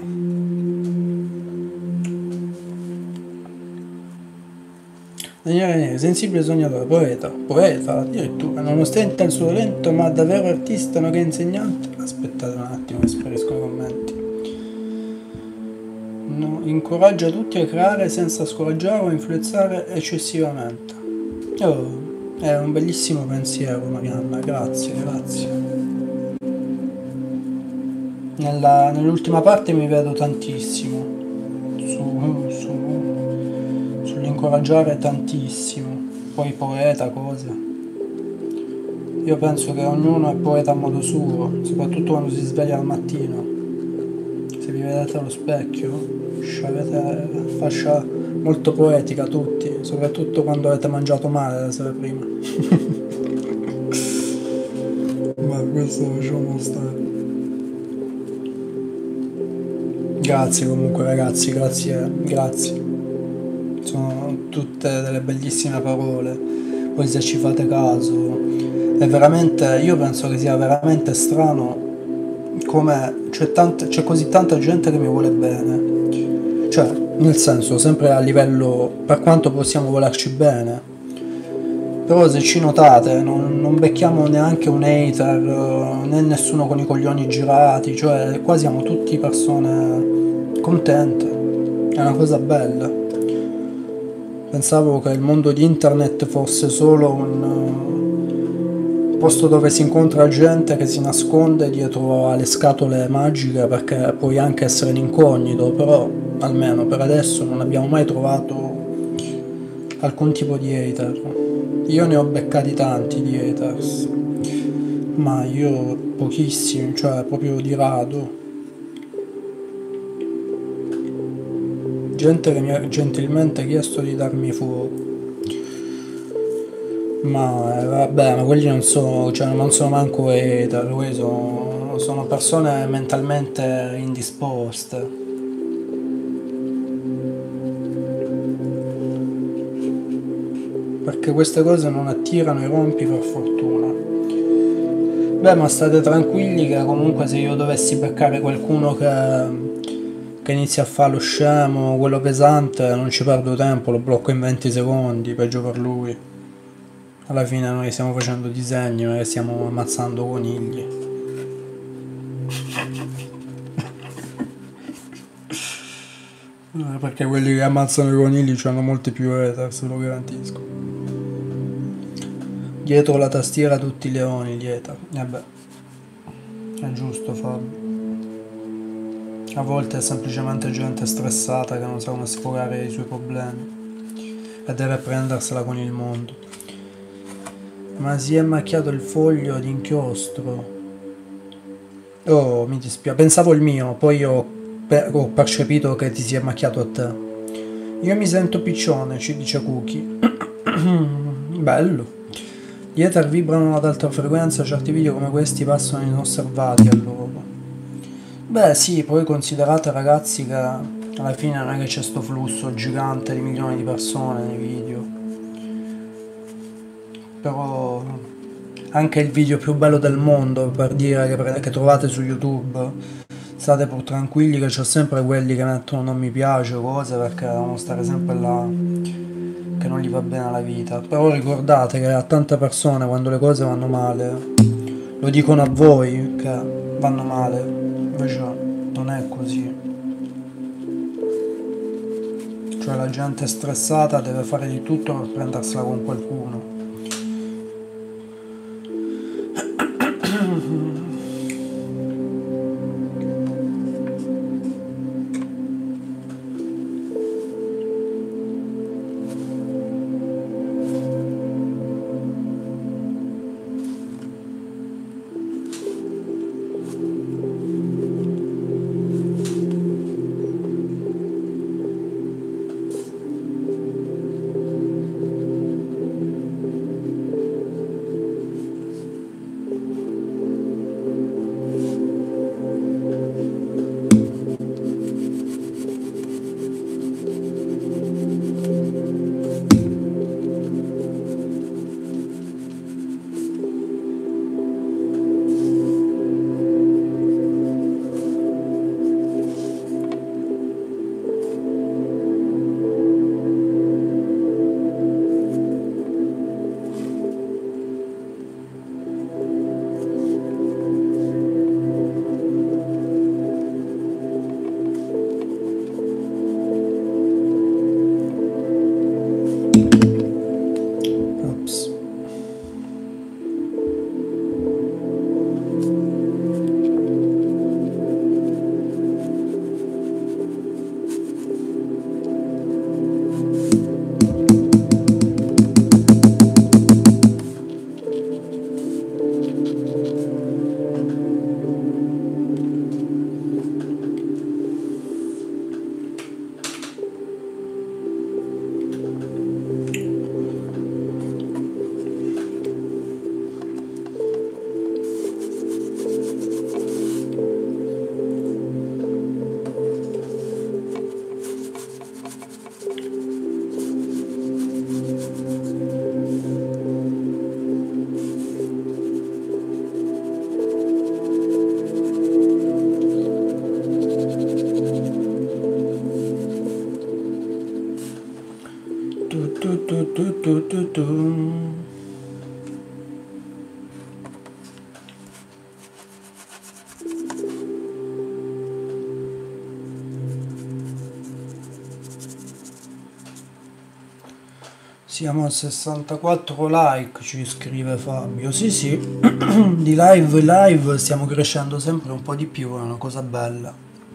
Daniele Neri, sensibile sognatore, poeta, poeta addirittura, nonostante il suo talento, ma davvero artista, nonché insegnante. Aspettate un attimo che spariscono i commenti. No, incoraggia tutti a creare senza scoraggiare o influenzare eccessivamente. Oh, è un bellissimo pensiero, Marianna, grazie, grazie. Nella, nell'ultima parte mi vedo tantissimo su, su, sull'incoraggiare tantissimo, poi poeta, cose. Io penso che ognuno è poeta a modo suo, soprattutto quando si sveglia al mattino. Se vi vedete allo specchio, avete la fascia molto poetica tutti, soprattutto quando avete mangiato male la sera prima. Ma questo lasciamo stare. Grazie comunque ragazzi, grazie, grazie. Sono tutte delle bellissime parole. Poi se ci fate caso, è veramente, io penso che sia veramente strano come c'è, tante, c'è così tanta gente che mi vuole bene. Cioè, nel senso, sempre a livello, per quanto possiamo volerci bene. Però se ci notate, non, non becchiamo neanche un hater, né nessuno con i coglioni girati, cioè qua siamo tutti persone contente, è una cosa bella. Pensavo che il mondo di internet fosse solo un posto dove si incontra gente che si nasconde dietro alle scatole magiche, perché puoi anche essere in incognito, però almeno per adesso non abbiamo mai trovato alcun tipo di hater. Io ne ho beccati tanti di haters, ma io pochissimi, cioè proprio di rado. Gente che mi ha gentilmente chiesto di darmi fuoco. Ma eh, vabbè, ma quelli non sono, cioè, non sono manco hater, quelli sono, sono persone mentalmente indisposte. Perché queste cose non attirano i rompi per fortuna. Beh, ma state tranquilli che comunque se io dovessi beccare qualcuno che, che inizia a fare lo scemo, quello pesante, non ci perdo tempo, lo blocco in venti secondi, peggio per lui. Alla fine noi stiamo facendo disegno e stiamo ammazzando conigli. Eh, Perché quelli che ammazzano i conigli hanno molti più haters, ve lo garantisco. Dietro la tastiera tutti i leoni, dietro. E beh, è giusto farlo. A volte è semplicemente gente stressata che non sa come sfogare i suoi problemi e deve prendersela con il mondo. Ma si è macchiato il foglio d'inchiostro. Oh, mi dispiace. Pensavo il mio, poi ho, pe- ho percepito che ti si è macchiato a te. Io mi sento piccione, ci dice Cookie. Bello. Gli ether vibrano ad alta frequenza, certi video come questi passano inosservati a loro. Beh sì, poi considerate ragazzi che alla fine non è che c'è sto flusso gigante di milioni di persone nei video. Però anche il video più bello del mondo, per dire, che, pre- che trovate su YouTube, state pur tranquilli che c'è sempre quelli che mettono non mi piace, cose, perché devono stare sempre là, che non gli va bene la vita. Però ricordate che a tante persone quando le cose vanno male, lo dicono a voi che vanno male, invece non è così. Cioè la gente stressata deve fare di tutto per prendersela con qualcuno. Ops. Tu, tu, tu, tu, tu, tu, tu. Siamo a sessantaquattro like, ci scrive Fabio. Sì, sì, di live in live stiamo crescendo sempre un po' di più, è una cosa bella.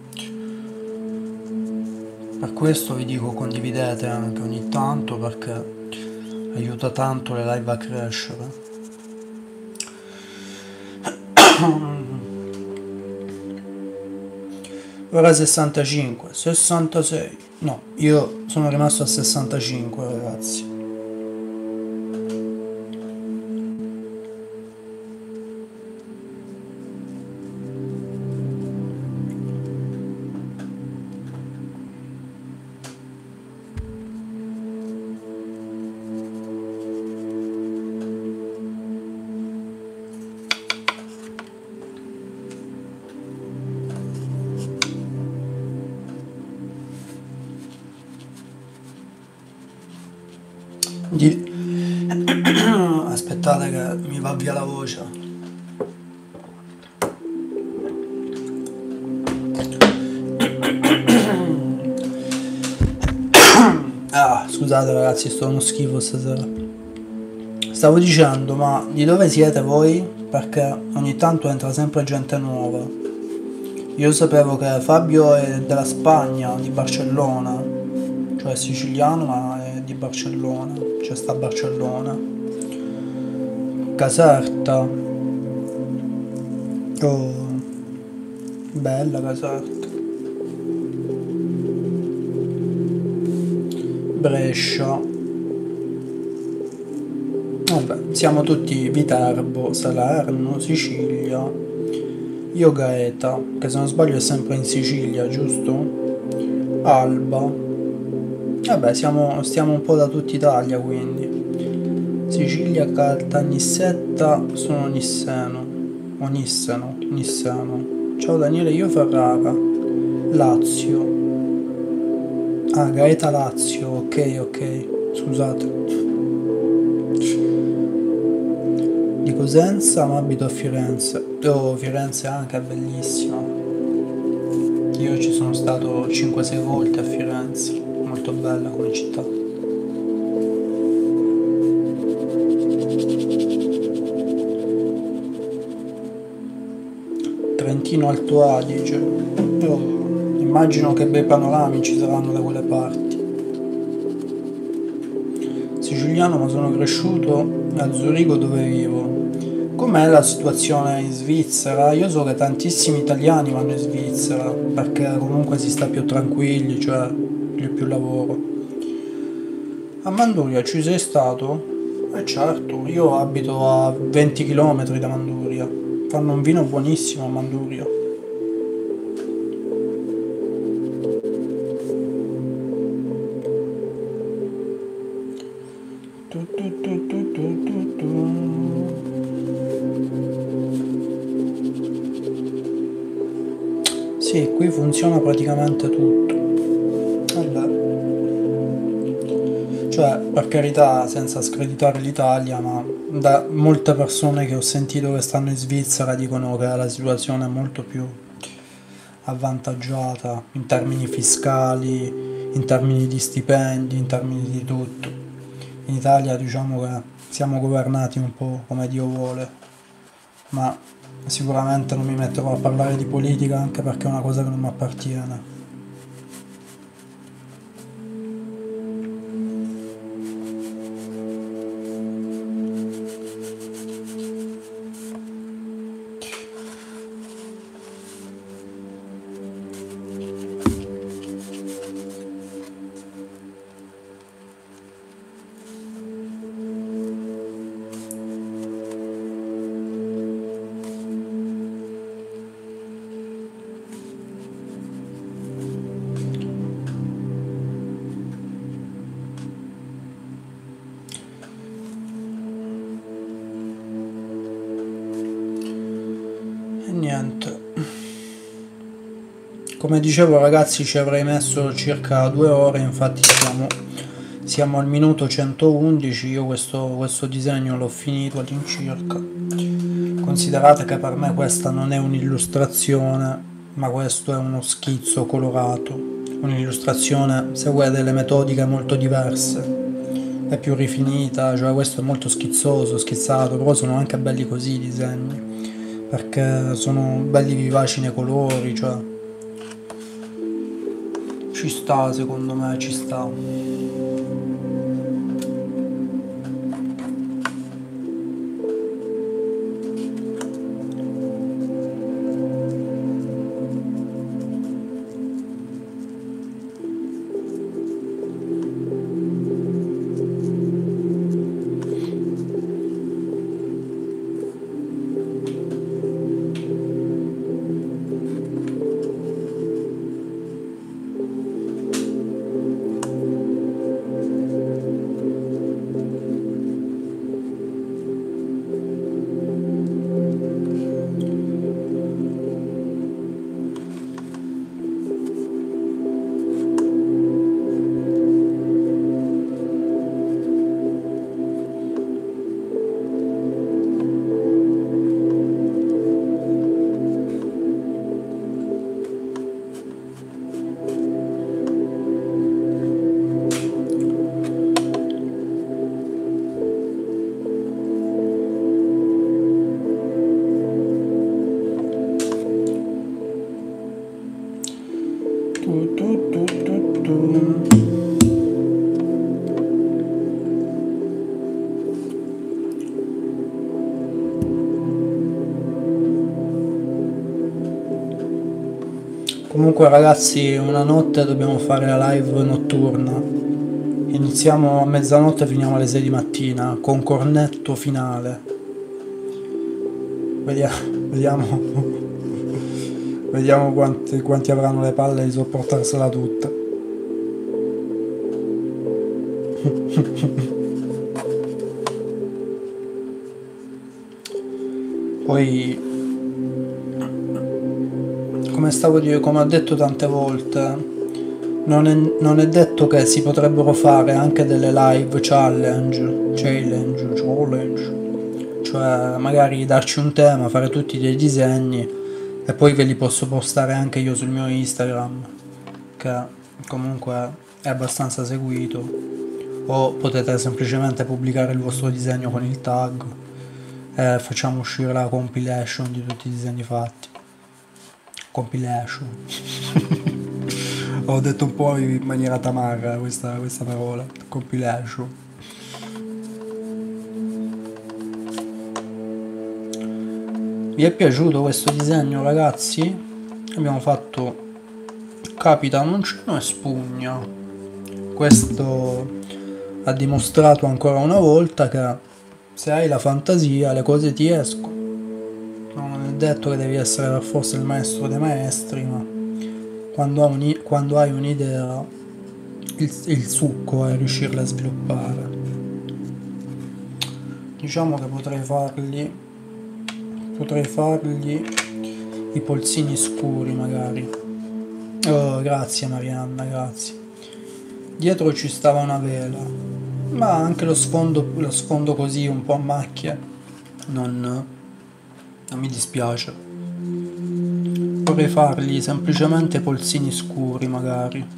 Per questo vi dico condividete anche ogni tanto, perché aiuta tanto le live a crescere. Ora sessantacinque, sessantasei. No, io sono rimasto a sessantacinque, ragazzi. Aspettate che mi va via la voce. Ah, scusate ragazzi, sto uno schifo stasera. Stavo dicendo, ma di dove siete voi? Perché ogni tanto entra sempre gente nuova. Io sapevo che Fabio è della Spagna, di Barcellona, cioè è siciliano ma è di Barcellona, cioè sta a Barcellona. Caserta. Oh, bella Caserta. Brescia. Vabbè, siamo tutti Viterbo, Salerno, Sicilia. Io Gaeta, che se non sbaglio è sempre in Sicilia, giusto? Alba. Vabbè, siamo, stiamo un po' da tutta Italia, quindi. Sicilia, Caltanissetta, sono Nisseno. O Nisseno, Nisseno. Ciao Daniele, io Ferrara. Lazio. Ah, Gaeta Lazio, ok, ok. Scusate. Di Cosenza, ma abito a Firenze. Oh, Firenze anche è bellissima. Io ci sono stato cinque sei volte a Firenze. Molto bella come città. Trentino Alto Adige. Oh, immagino che bei panorami ci saranno da quelle parti. Siciliano, ma sono cresciuto a Zurigo dove vivo. Com'è la situazione in Svizzera? Io so che tantissimi italiani vanno in Svizzera perché comunque si sta più tranquilli, cioè più più lavoro. A Manduria ci sei stato? Eh certo, io abito a venti chilometri da Manduria. Fanno un vino buonissimo a Manduria. Tu, tu, tu, tu, tu, tu, tu. Sì, qui funziona praticamente tutto. Vabbè. Cioè, per carità, senza screditare l'Italia, ma da molte persone che ho sentito che stanno in Svizzera dicono che la situazione è molto più avvantaggiata in termini fiscali, in termini di stipendi, in termini di tutto. In Italia diciamo che siamo governati un po' come Dio vuole, ma sicuramente non mi metterò a parlare di politica anche perché è una cosa che non mi appartiene. Niente, come dicevo ragazzi, ci avrei messo circa due ore, infatti siamo, siamo al minuto centoundici. Io questo, questo disegno l'ho finito all'incirca. Considerate che per me questa non è un'illustrazione, ma questo è uno schizzo colorato. Un'illustrazione segue delle metodiche molto diverse è più rifinita, cioè questo è molto schizzoso, schizzato, però sono anche belli così i disegni, perché sono belli vivaci nei colori, cioè ci sta, secondo me ci sta. Tu, tu, tu, tu, tu. Comunque ragazzi, una notte dobbiamo fare la live notturna. Iniziamo a mezzanotte e finiamo alle sei di mattina con cornetto finale. Vediamo, vediamo, vediamo quanti, quanti avranno le palle di sopportarsela tutta. Poi, come stavo dicendo, come ho detto tante volte, non è, non è detto che si potrebbero fare anche delle live challenge, challenge, challenge, cioè magari darci un tema, fare tutti dei disegni e poi ve li posso postare anche io sul mio Instagram, che comunque è abbastanza seguito, o potete semplicemente pubblicare il vostro disegno con il tag e facciamo uscire la compilation di tutti i disegni fatti. Compilation. Ho detto un po' in maniera tamarra questa, questa parola, compilation. Vi è piaciuto questo disegno, ragazzi? Abbiamo fatto Capitanoncino e Spugna. Questo ha dimostrato ancora una volta che se hai la fantasia le cose ti escono. Non è detto che devi essere per forza il maestro dei maestri, ma quando, un, quando hai un'idea il, il succo è riuscirla a sviluppare. Diciamo che potrei fargli potrei fargli i polsini scuri magari. Oh, grazie Marianna, grazie. Dietro ci stava una vela, ma anche lo sfondo, lo sfondo così un po' a macchie non, non mi dispiace. Vorrei fargli semplicemente polsini scuri magari.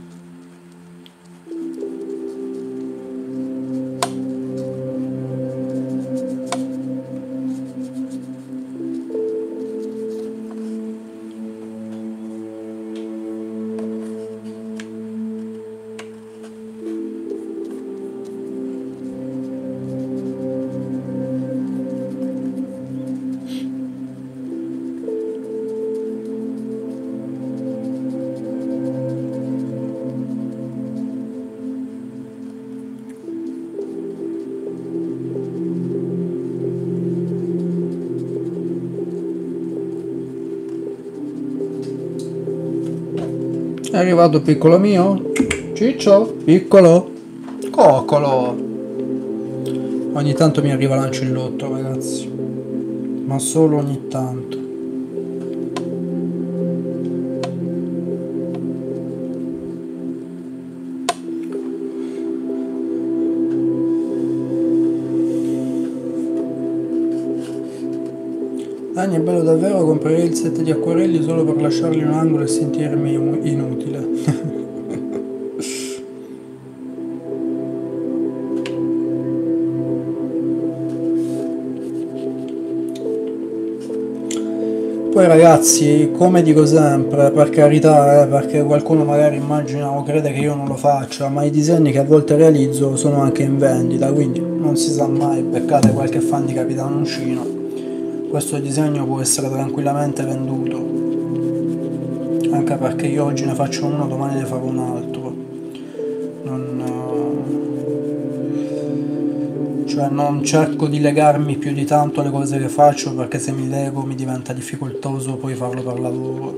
È arrivato piccolo mio? Ciccio? Piccolo? Coccolo! Ogni tanto mi arriva l'ancillotto, ragazzi. Ma solo ogni tanto. Dani, è bello davvero, comprerei il set di acquarelli solo per lasciarli in un angolo e sentirmi inutile. Poi ragazzi, come dico sempre, per carità, eh, perché qualcuno magari immagina o crede che io non lo faccia, ma i disegni che a volte realizzo sono anche in vendita, quindi non si sa mai, beccate qualche fan di Capitano Uncino, questo disegno può essere tranquillamente venduto, anche perché io oggi ne faccio uno, domani ne farò un altro. Non, cioè non cerco di legarmi più di tanto alle cose che faccio, perché se mi lego mi diventa difficoltoso poi farlo per lavoro.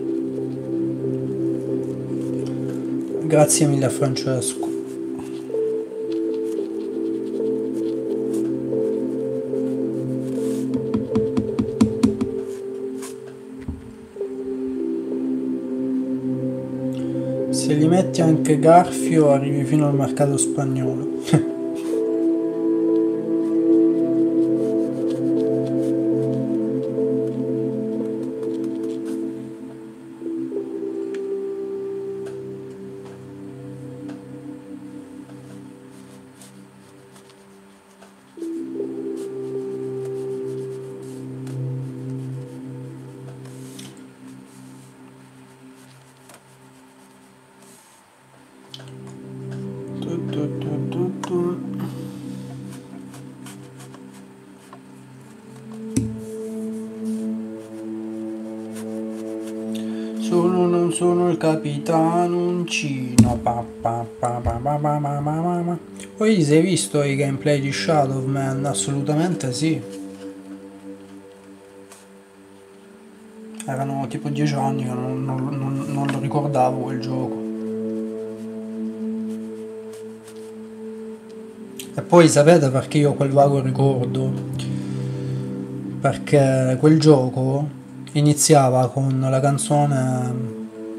Grazie mille a Francesco. Se li metti anche Garfio arrivi fino al mercato spagnolo. Sono, non sono il capitano Uncino. Pa, pa, pa, pa, pa, pa, pa, pa, pa. Poi ti sei visto i gameplay di Shadow Man? Assolutamente sì. Erano tipo dieci anni che non, non, non, non lo ricordavo quel gioco. E poi sapete perché io ho quel vago ricordo? Perché quel gioco iniziava con la canzone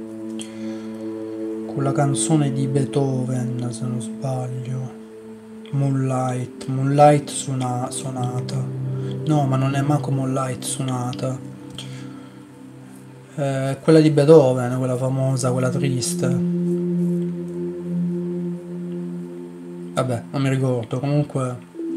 con la canzone di Beethoven, se non sbaglio, Moonlight, Moonlight suona, Sonata, no, ma non è manco Moonlight Sonata, eh, quella di Beethoven, quella famosa, quella triste, vabbè, non mi ricordo, comunque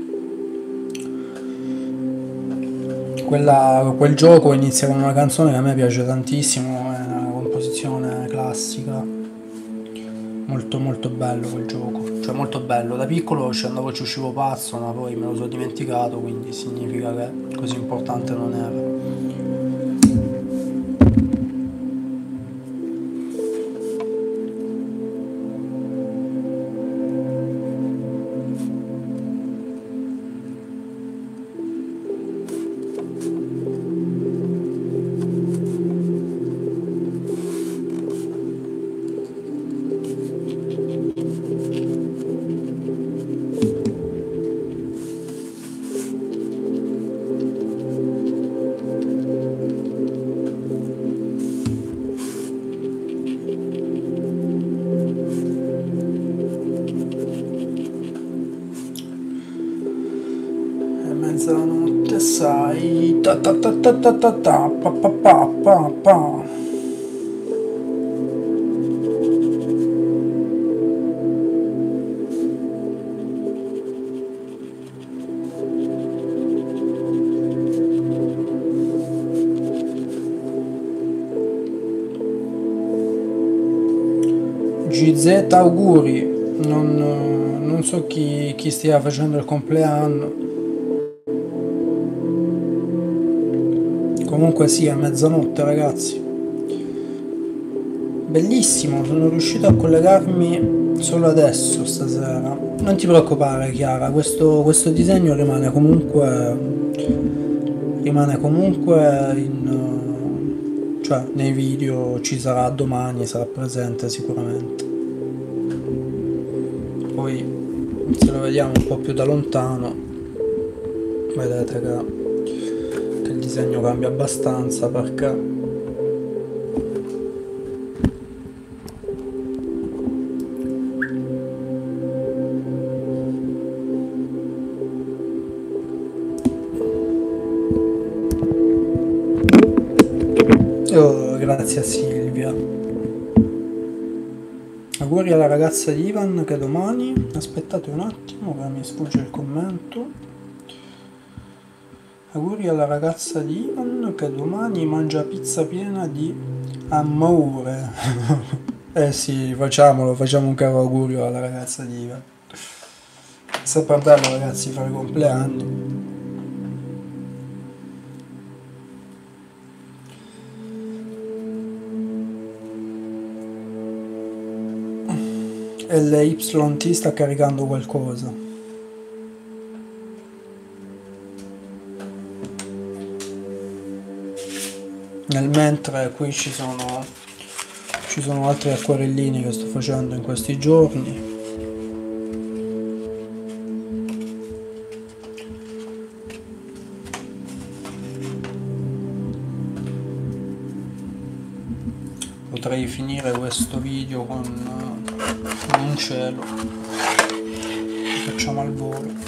quella, quel gioco inizia con una canzone che a me piace tantissimo, è una composizione classica. Molto molto bello quel gioco, cioè molto bello, da piccolo ci andavo, ci uscivo pazzo, ma poi me lo sono dimenticato, quindi significa che così importante non era. Mezzanotte sai ta ta ta ta ta ta ta pa pa pa pa pa. G Z auguri, non, non so chi, chi stia facendo il compleanno. Comunque sì, a mezzanotte ragazzi. Bellissimo, sono riuscito a collegarmi solo adesso stasera. Non ti preoccupare Chiara, questo, questo disegno rimane comunque rimane comunque in, cioè nei video, ci sarà domani, sarà presente sicuramente. Poi se lo vediamo un po' più da lontano vedete che il disegno cambia abbastanza, perché oh, grazie a Silvia. Auguri alla ragazza di Ivan che domani, aspettate un attimo che mi sfugge il commento. Auguri alla ragazza di Ivan che domani mangia pizza piena di amore. Eh sì, facciamolo, facciamo un caro augurio alla ragazza di Ivan. È sempre bello ragazzi fare i compleanni. E l'Y T sta caricando qualcosa. Nel mentre qui ci sono ci sono altri acquarellini che sto facendo in questi giorni. Potrei finire questo video con, con un cielo. Lo facciamo al volo.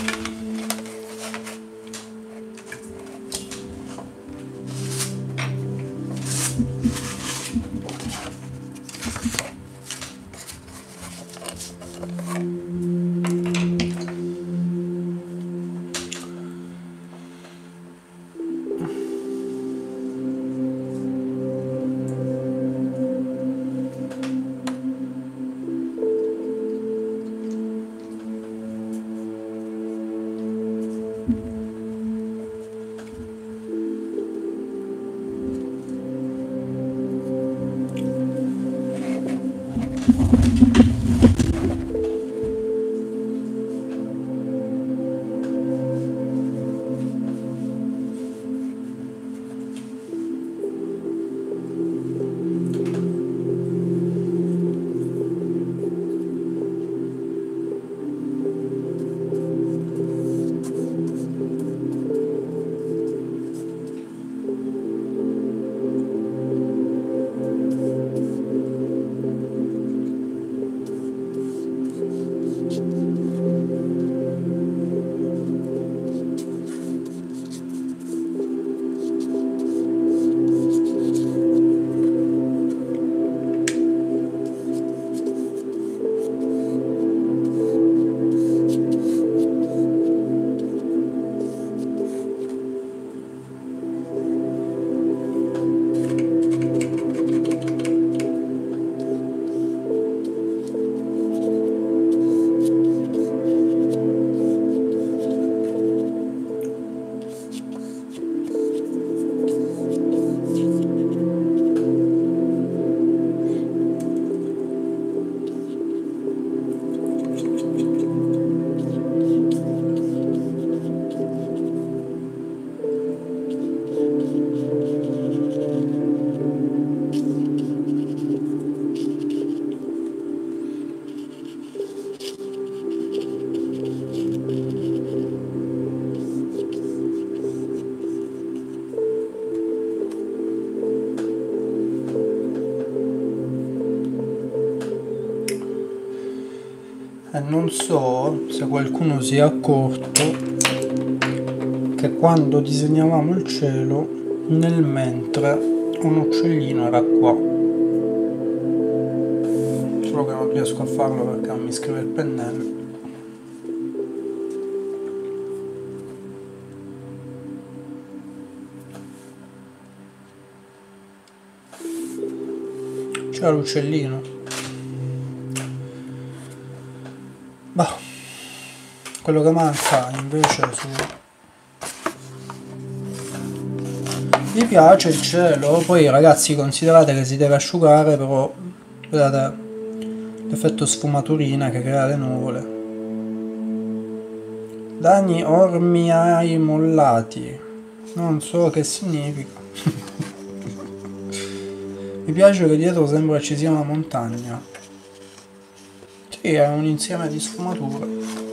E non so se qualcuno si è accorto che quando disegnavamo il cielo, nel mentre un uccellino era qua. Solo che non riesco a farlo perché non mi scrive il pennello. C'era l'uccellino. Bah, quello che manca invece su... Mi piace il cielo, poi ragazzi considerate che si deve asciugare, però vedete l'effetto sfumaturina che crea le nuvole. Danni ormiai mollati, non so che significa. Mi piace che dietro sembra ci sia una montagna. Sì, è un insieme di sfumature.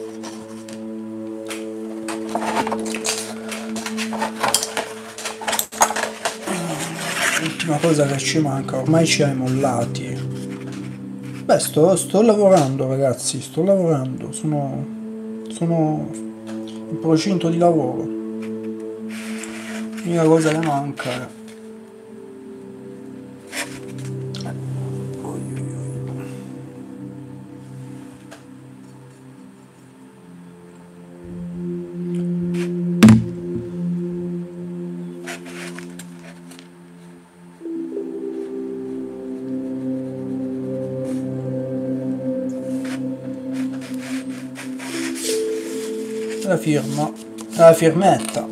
L'ultima cosa che ci manca, ormai ci hai mollati. Beh, sto, sto lavorando ragazzi, sto lavorando, sono, sono in procinto di lavoro. L'unica cosa che manca è... la firma, la firmetta.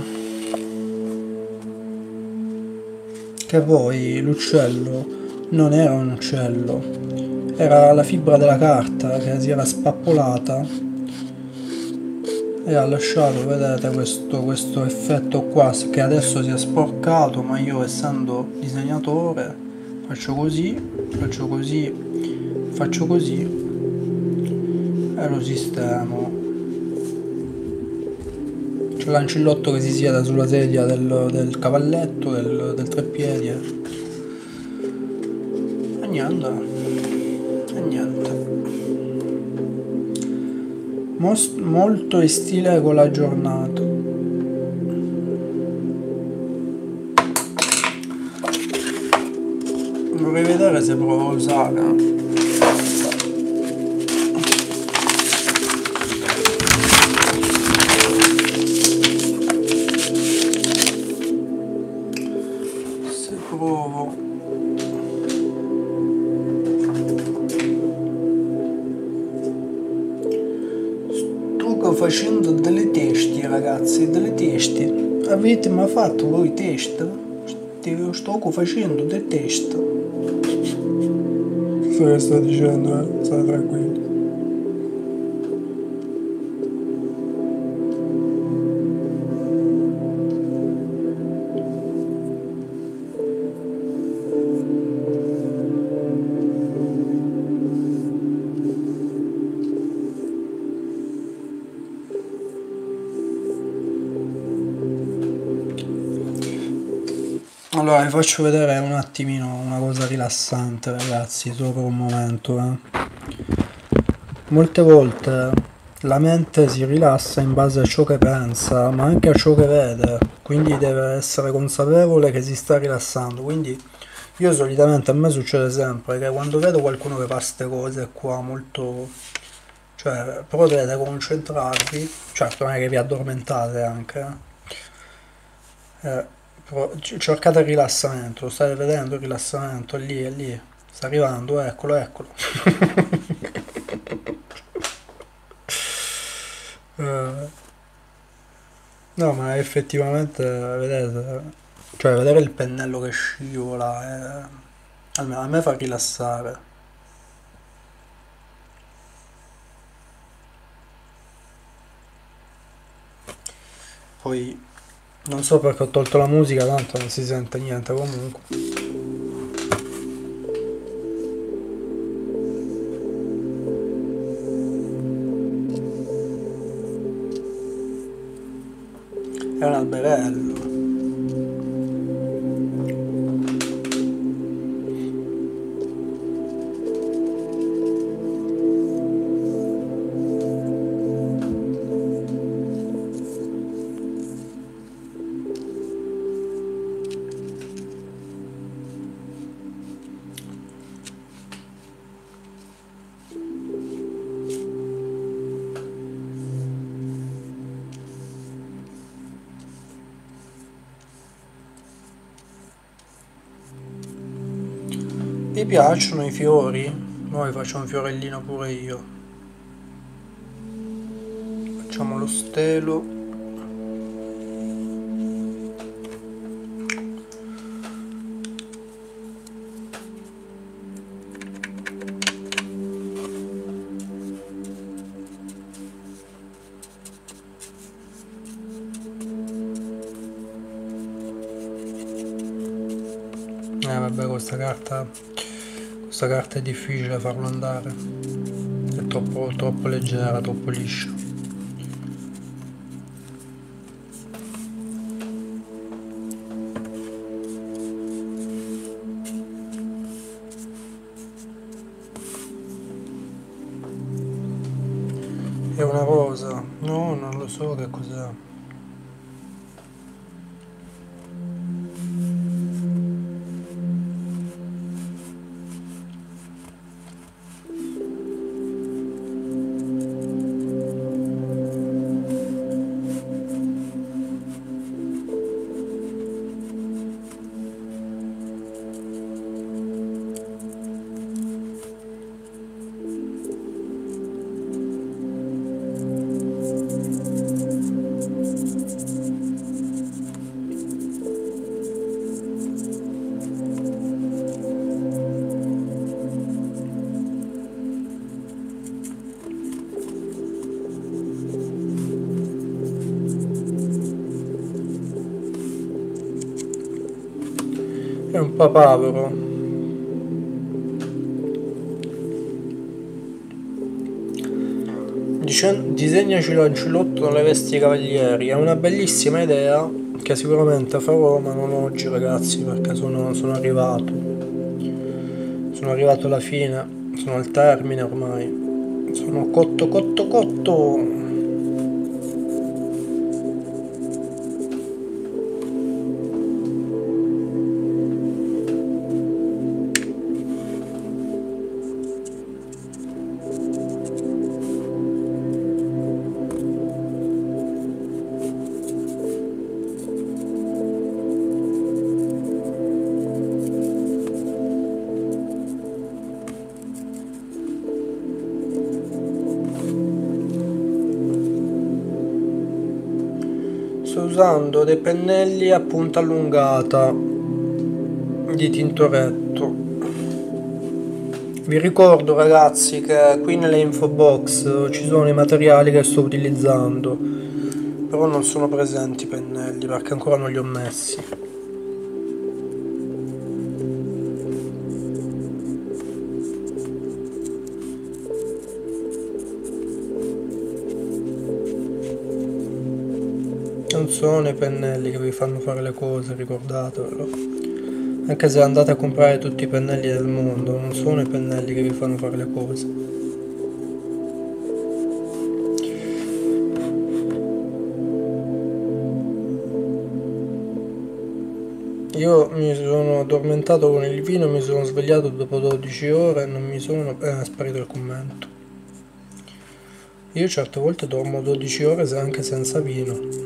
Che poi l'uccello non era un uccello, era la fibra della carta che si era spappolata e ha lasciato, vedete, questo, questo effetto qua, che adesso si è sporcato, ma io, essendo disegnatore, faccio così, faccio così, faccio così e lo sistemo. C'è l'ancillotto che si siede sulla sedia del, del cavalletto, del, del treppiedi e niente, e niente. Most, molto in stile con la giornata. Vorrei vedere se provo a usare. Se provo. Sto facendo delle testi, ragazzi, delle testi. Avete mai fatto voi test? Sto facendo dei test. So che sto dicendo, eh? State tranquilli. Allora vi faccio vedere un attimino una cosa rilassante, ragazzi, solo per un momento, eh. Molte volte la mente si rilassa in base a ciò che pensa, ma anche a ciò che vede, quindi deve essere consapevole che si sta rilassando. Quindi io solitamente, a me succede sempre che quando vedo qualcuno che fa queste cose qua molto, cioè potete concentrarvi, certo non è che vi addormentate anche, eh. Eh, cercate il rilassamento, lo state vedendo il rilassamento, è lì, è lì, sta arrivando, eccolo, eccolo. uh, no, ma effettivamente, vedete, cioè vedere il pennello che scivola, è, almeno a me fa rilassare. Poi non so perché ho tolto la musica, tanto non si sente niente comunque. È un alberello. Vi piacciono i fiori? Noi facciamo un fiorellino pure io. Facciamo lo stelo. Eh vabbè, questa carta questa carta è difficile farlo andare, è troppo, troppo leggera, troppo liscia. È una rosa? No, non lo so che cos'è. un papavero. Disegnaci l'ancellotto nelle vesti cavalieri, è una bellissima idea che sicuramente farò, ma non oggi ragazzi, perché sono, sono arrivato. Sono arrivato alla fine, sono al termine ormai. Sono cotto cotto cotto. Sto usando dei pennelli a punta allungata di Tintoretto. Vi ricordo ragazzi che qui nelle info box ci sono i materiali che sto utilizzando, però non sono presenti i pennelli perché ancora non li ho messi. Non sono i pennelli che vi fanno fare le cose, ricordatevelo. Anche se andate a comprare tutti i pennelli del mondo, non sono i pennelli che vi fanno fare le cose. Io mi sono addormentato con il vino, mi sono svegliato dopo dodici ore e non mi sono... Eh, è sparito il commento. Io certe volte dormo dodici ore anche senza vino.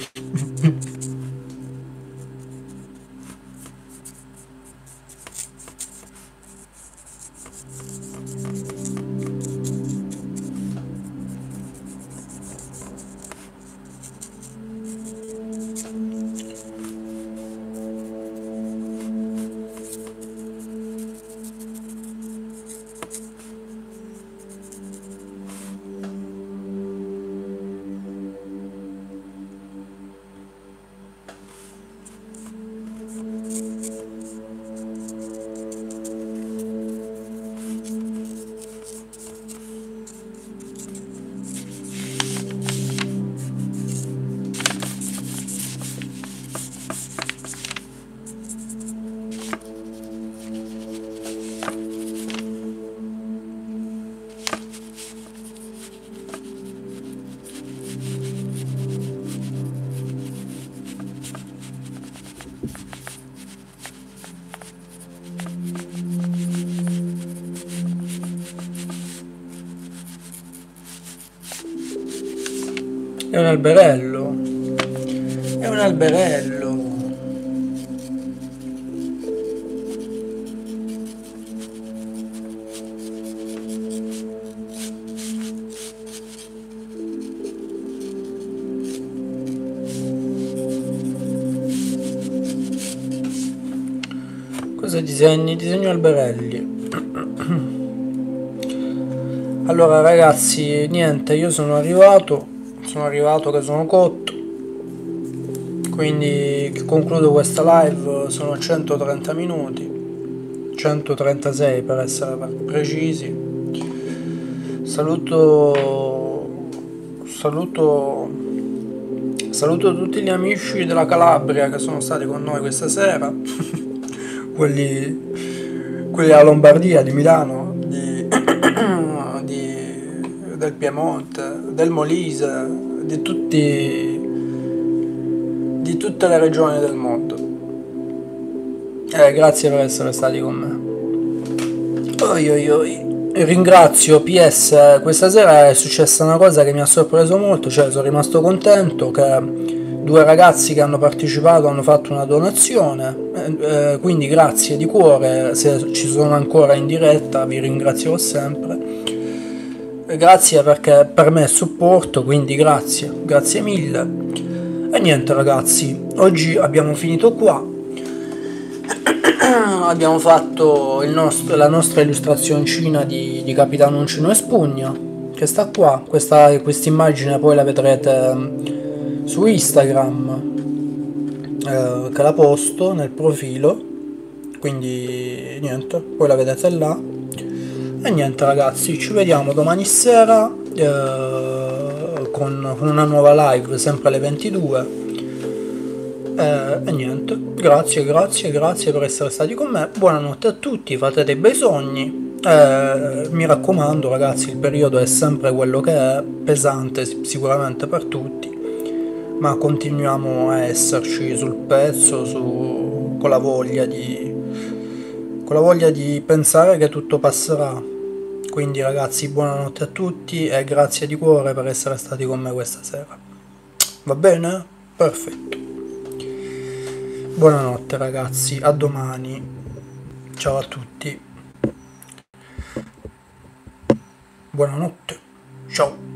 È un alberello. È un alberello. Cosa disegni? Disegno alberelli. Allora ragazzi, niente, io sono arrivato. Sono arrivato che sono cotto, quindi concludo questa live. Sono centotrenta minuti, centotrentasei per essere precisi. Saluto saluto saluto tutti gli amici della Calabria che sono stati con noi questa sera. quelli quelli della Lombardia, di Milano, di, di del Piemonte, del Molise, di tutti di tutte le regioni del mondo. Eh, grazie per essere stati con me. Oi oi oi. Ringrazio P S, questa sera è successa una cosa che mi ha sorpreso molto, cioè sono rimasto contento che due ragazzi che hanno partecipato hanno fatto una donazione, eh, quindi grazie di cuore. Se ci sono ancora in diretta vi ringrazierò sempre. Grazie perché per me è supporto, quindi grazie, grazie mille. E niente ragazzi, oggi abbiamo finito qua. Abbiamo fatto il nostro, la nostra illustrazioncina di, di Capitano Uncino e Spugna, che sta qua. Questa immagine poi la vedrete su Instagram, eh, che la posto nel profilo. quindi niente, poi la vedete là. E niente ragazzi, ci vediamo domani sera eh, con, con una nuova live, sempre alle ventidue. Eh, e niente, grazie, grazie, grazie per essere stati con me. Buonanotte a tutti, fate dei bei sogni. Eh, mi raccomando ragazzi, il periodo è sempre quello che è, pesante sicuramente per tutti, ma continuiamo a esserci sul pezzo, su, con la voglia di, con la voglia di pensare che tutto passerà. Quindi ragazzi, buonanotte a tutti e grazie di cuore per essere stati con me questa sera. Va bene? Perfetto. Buonanotte ragazzi, a domani. Ciao a tutti. Buonanotte. Ciao.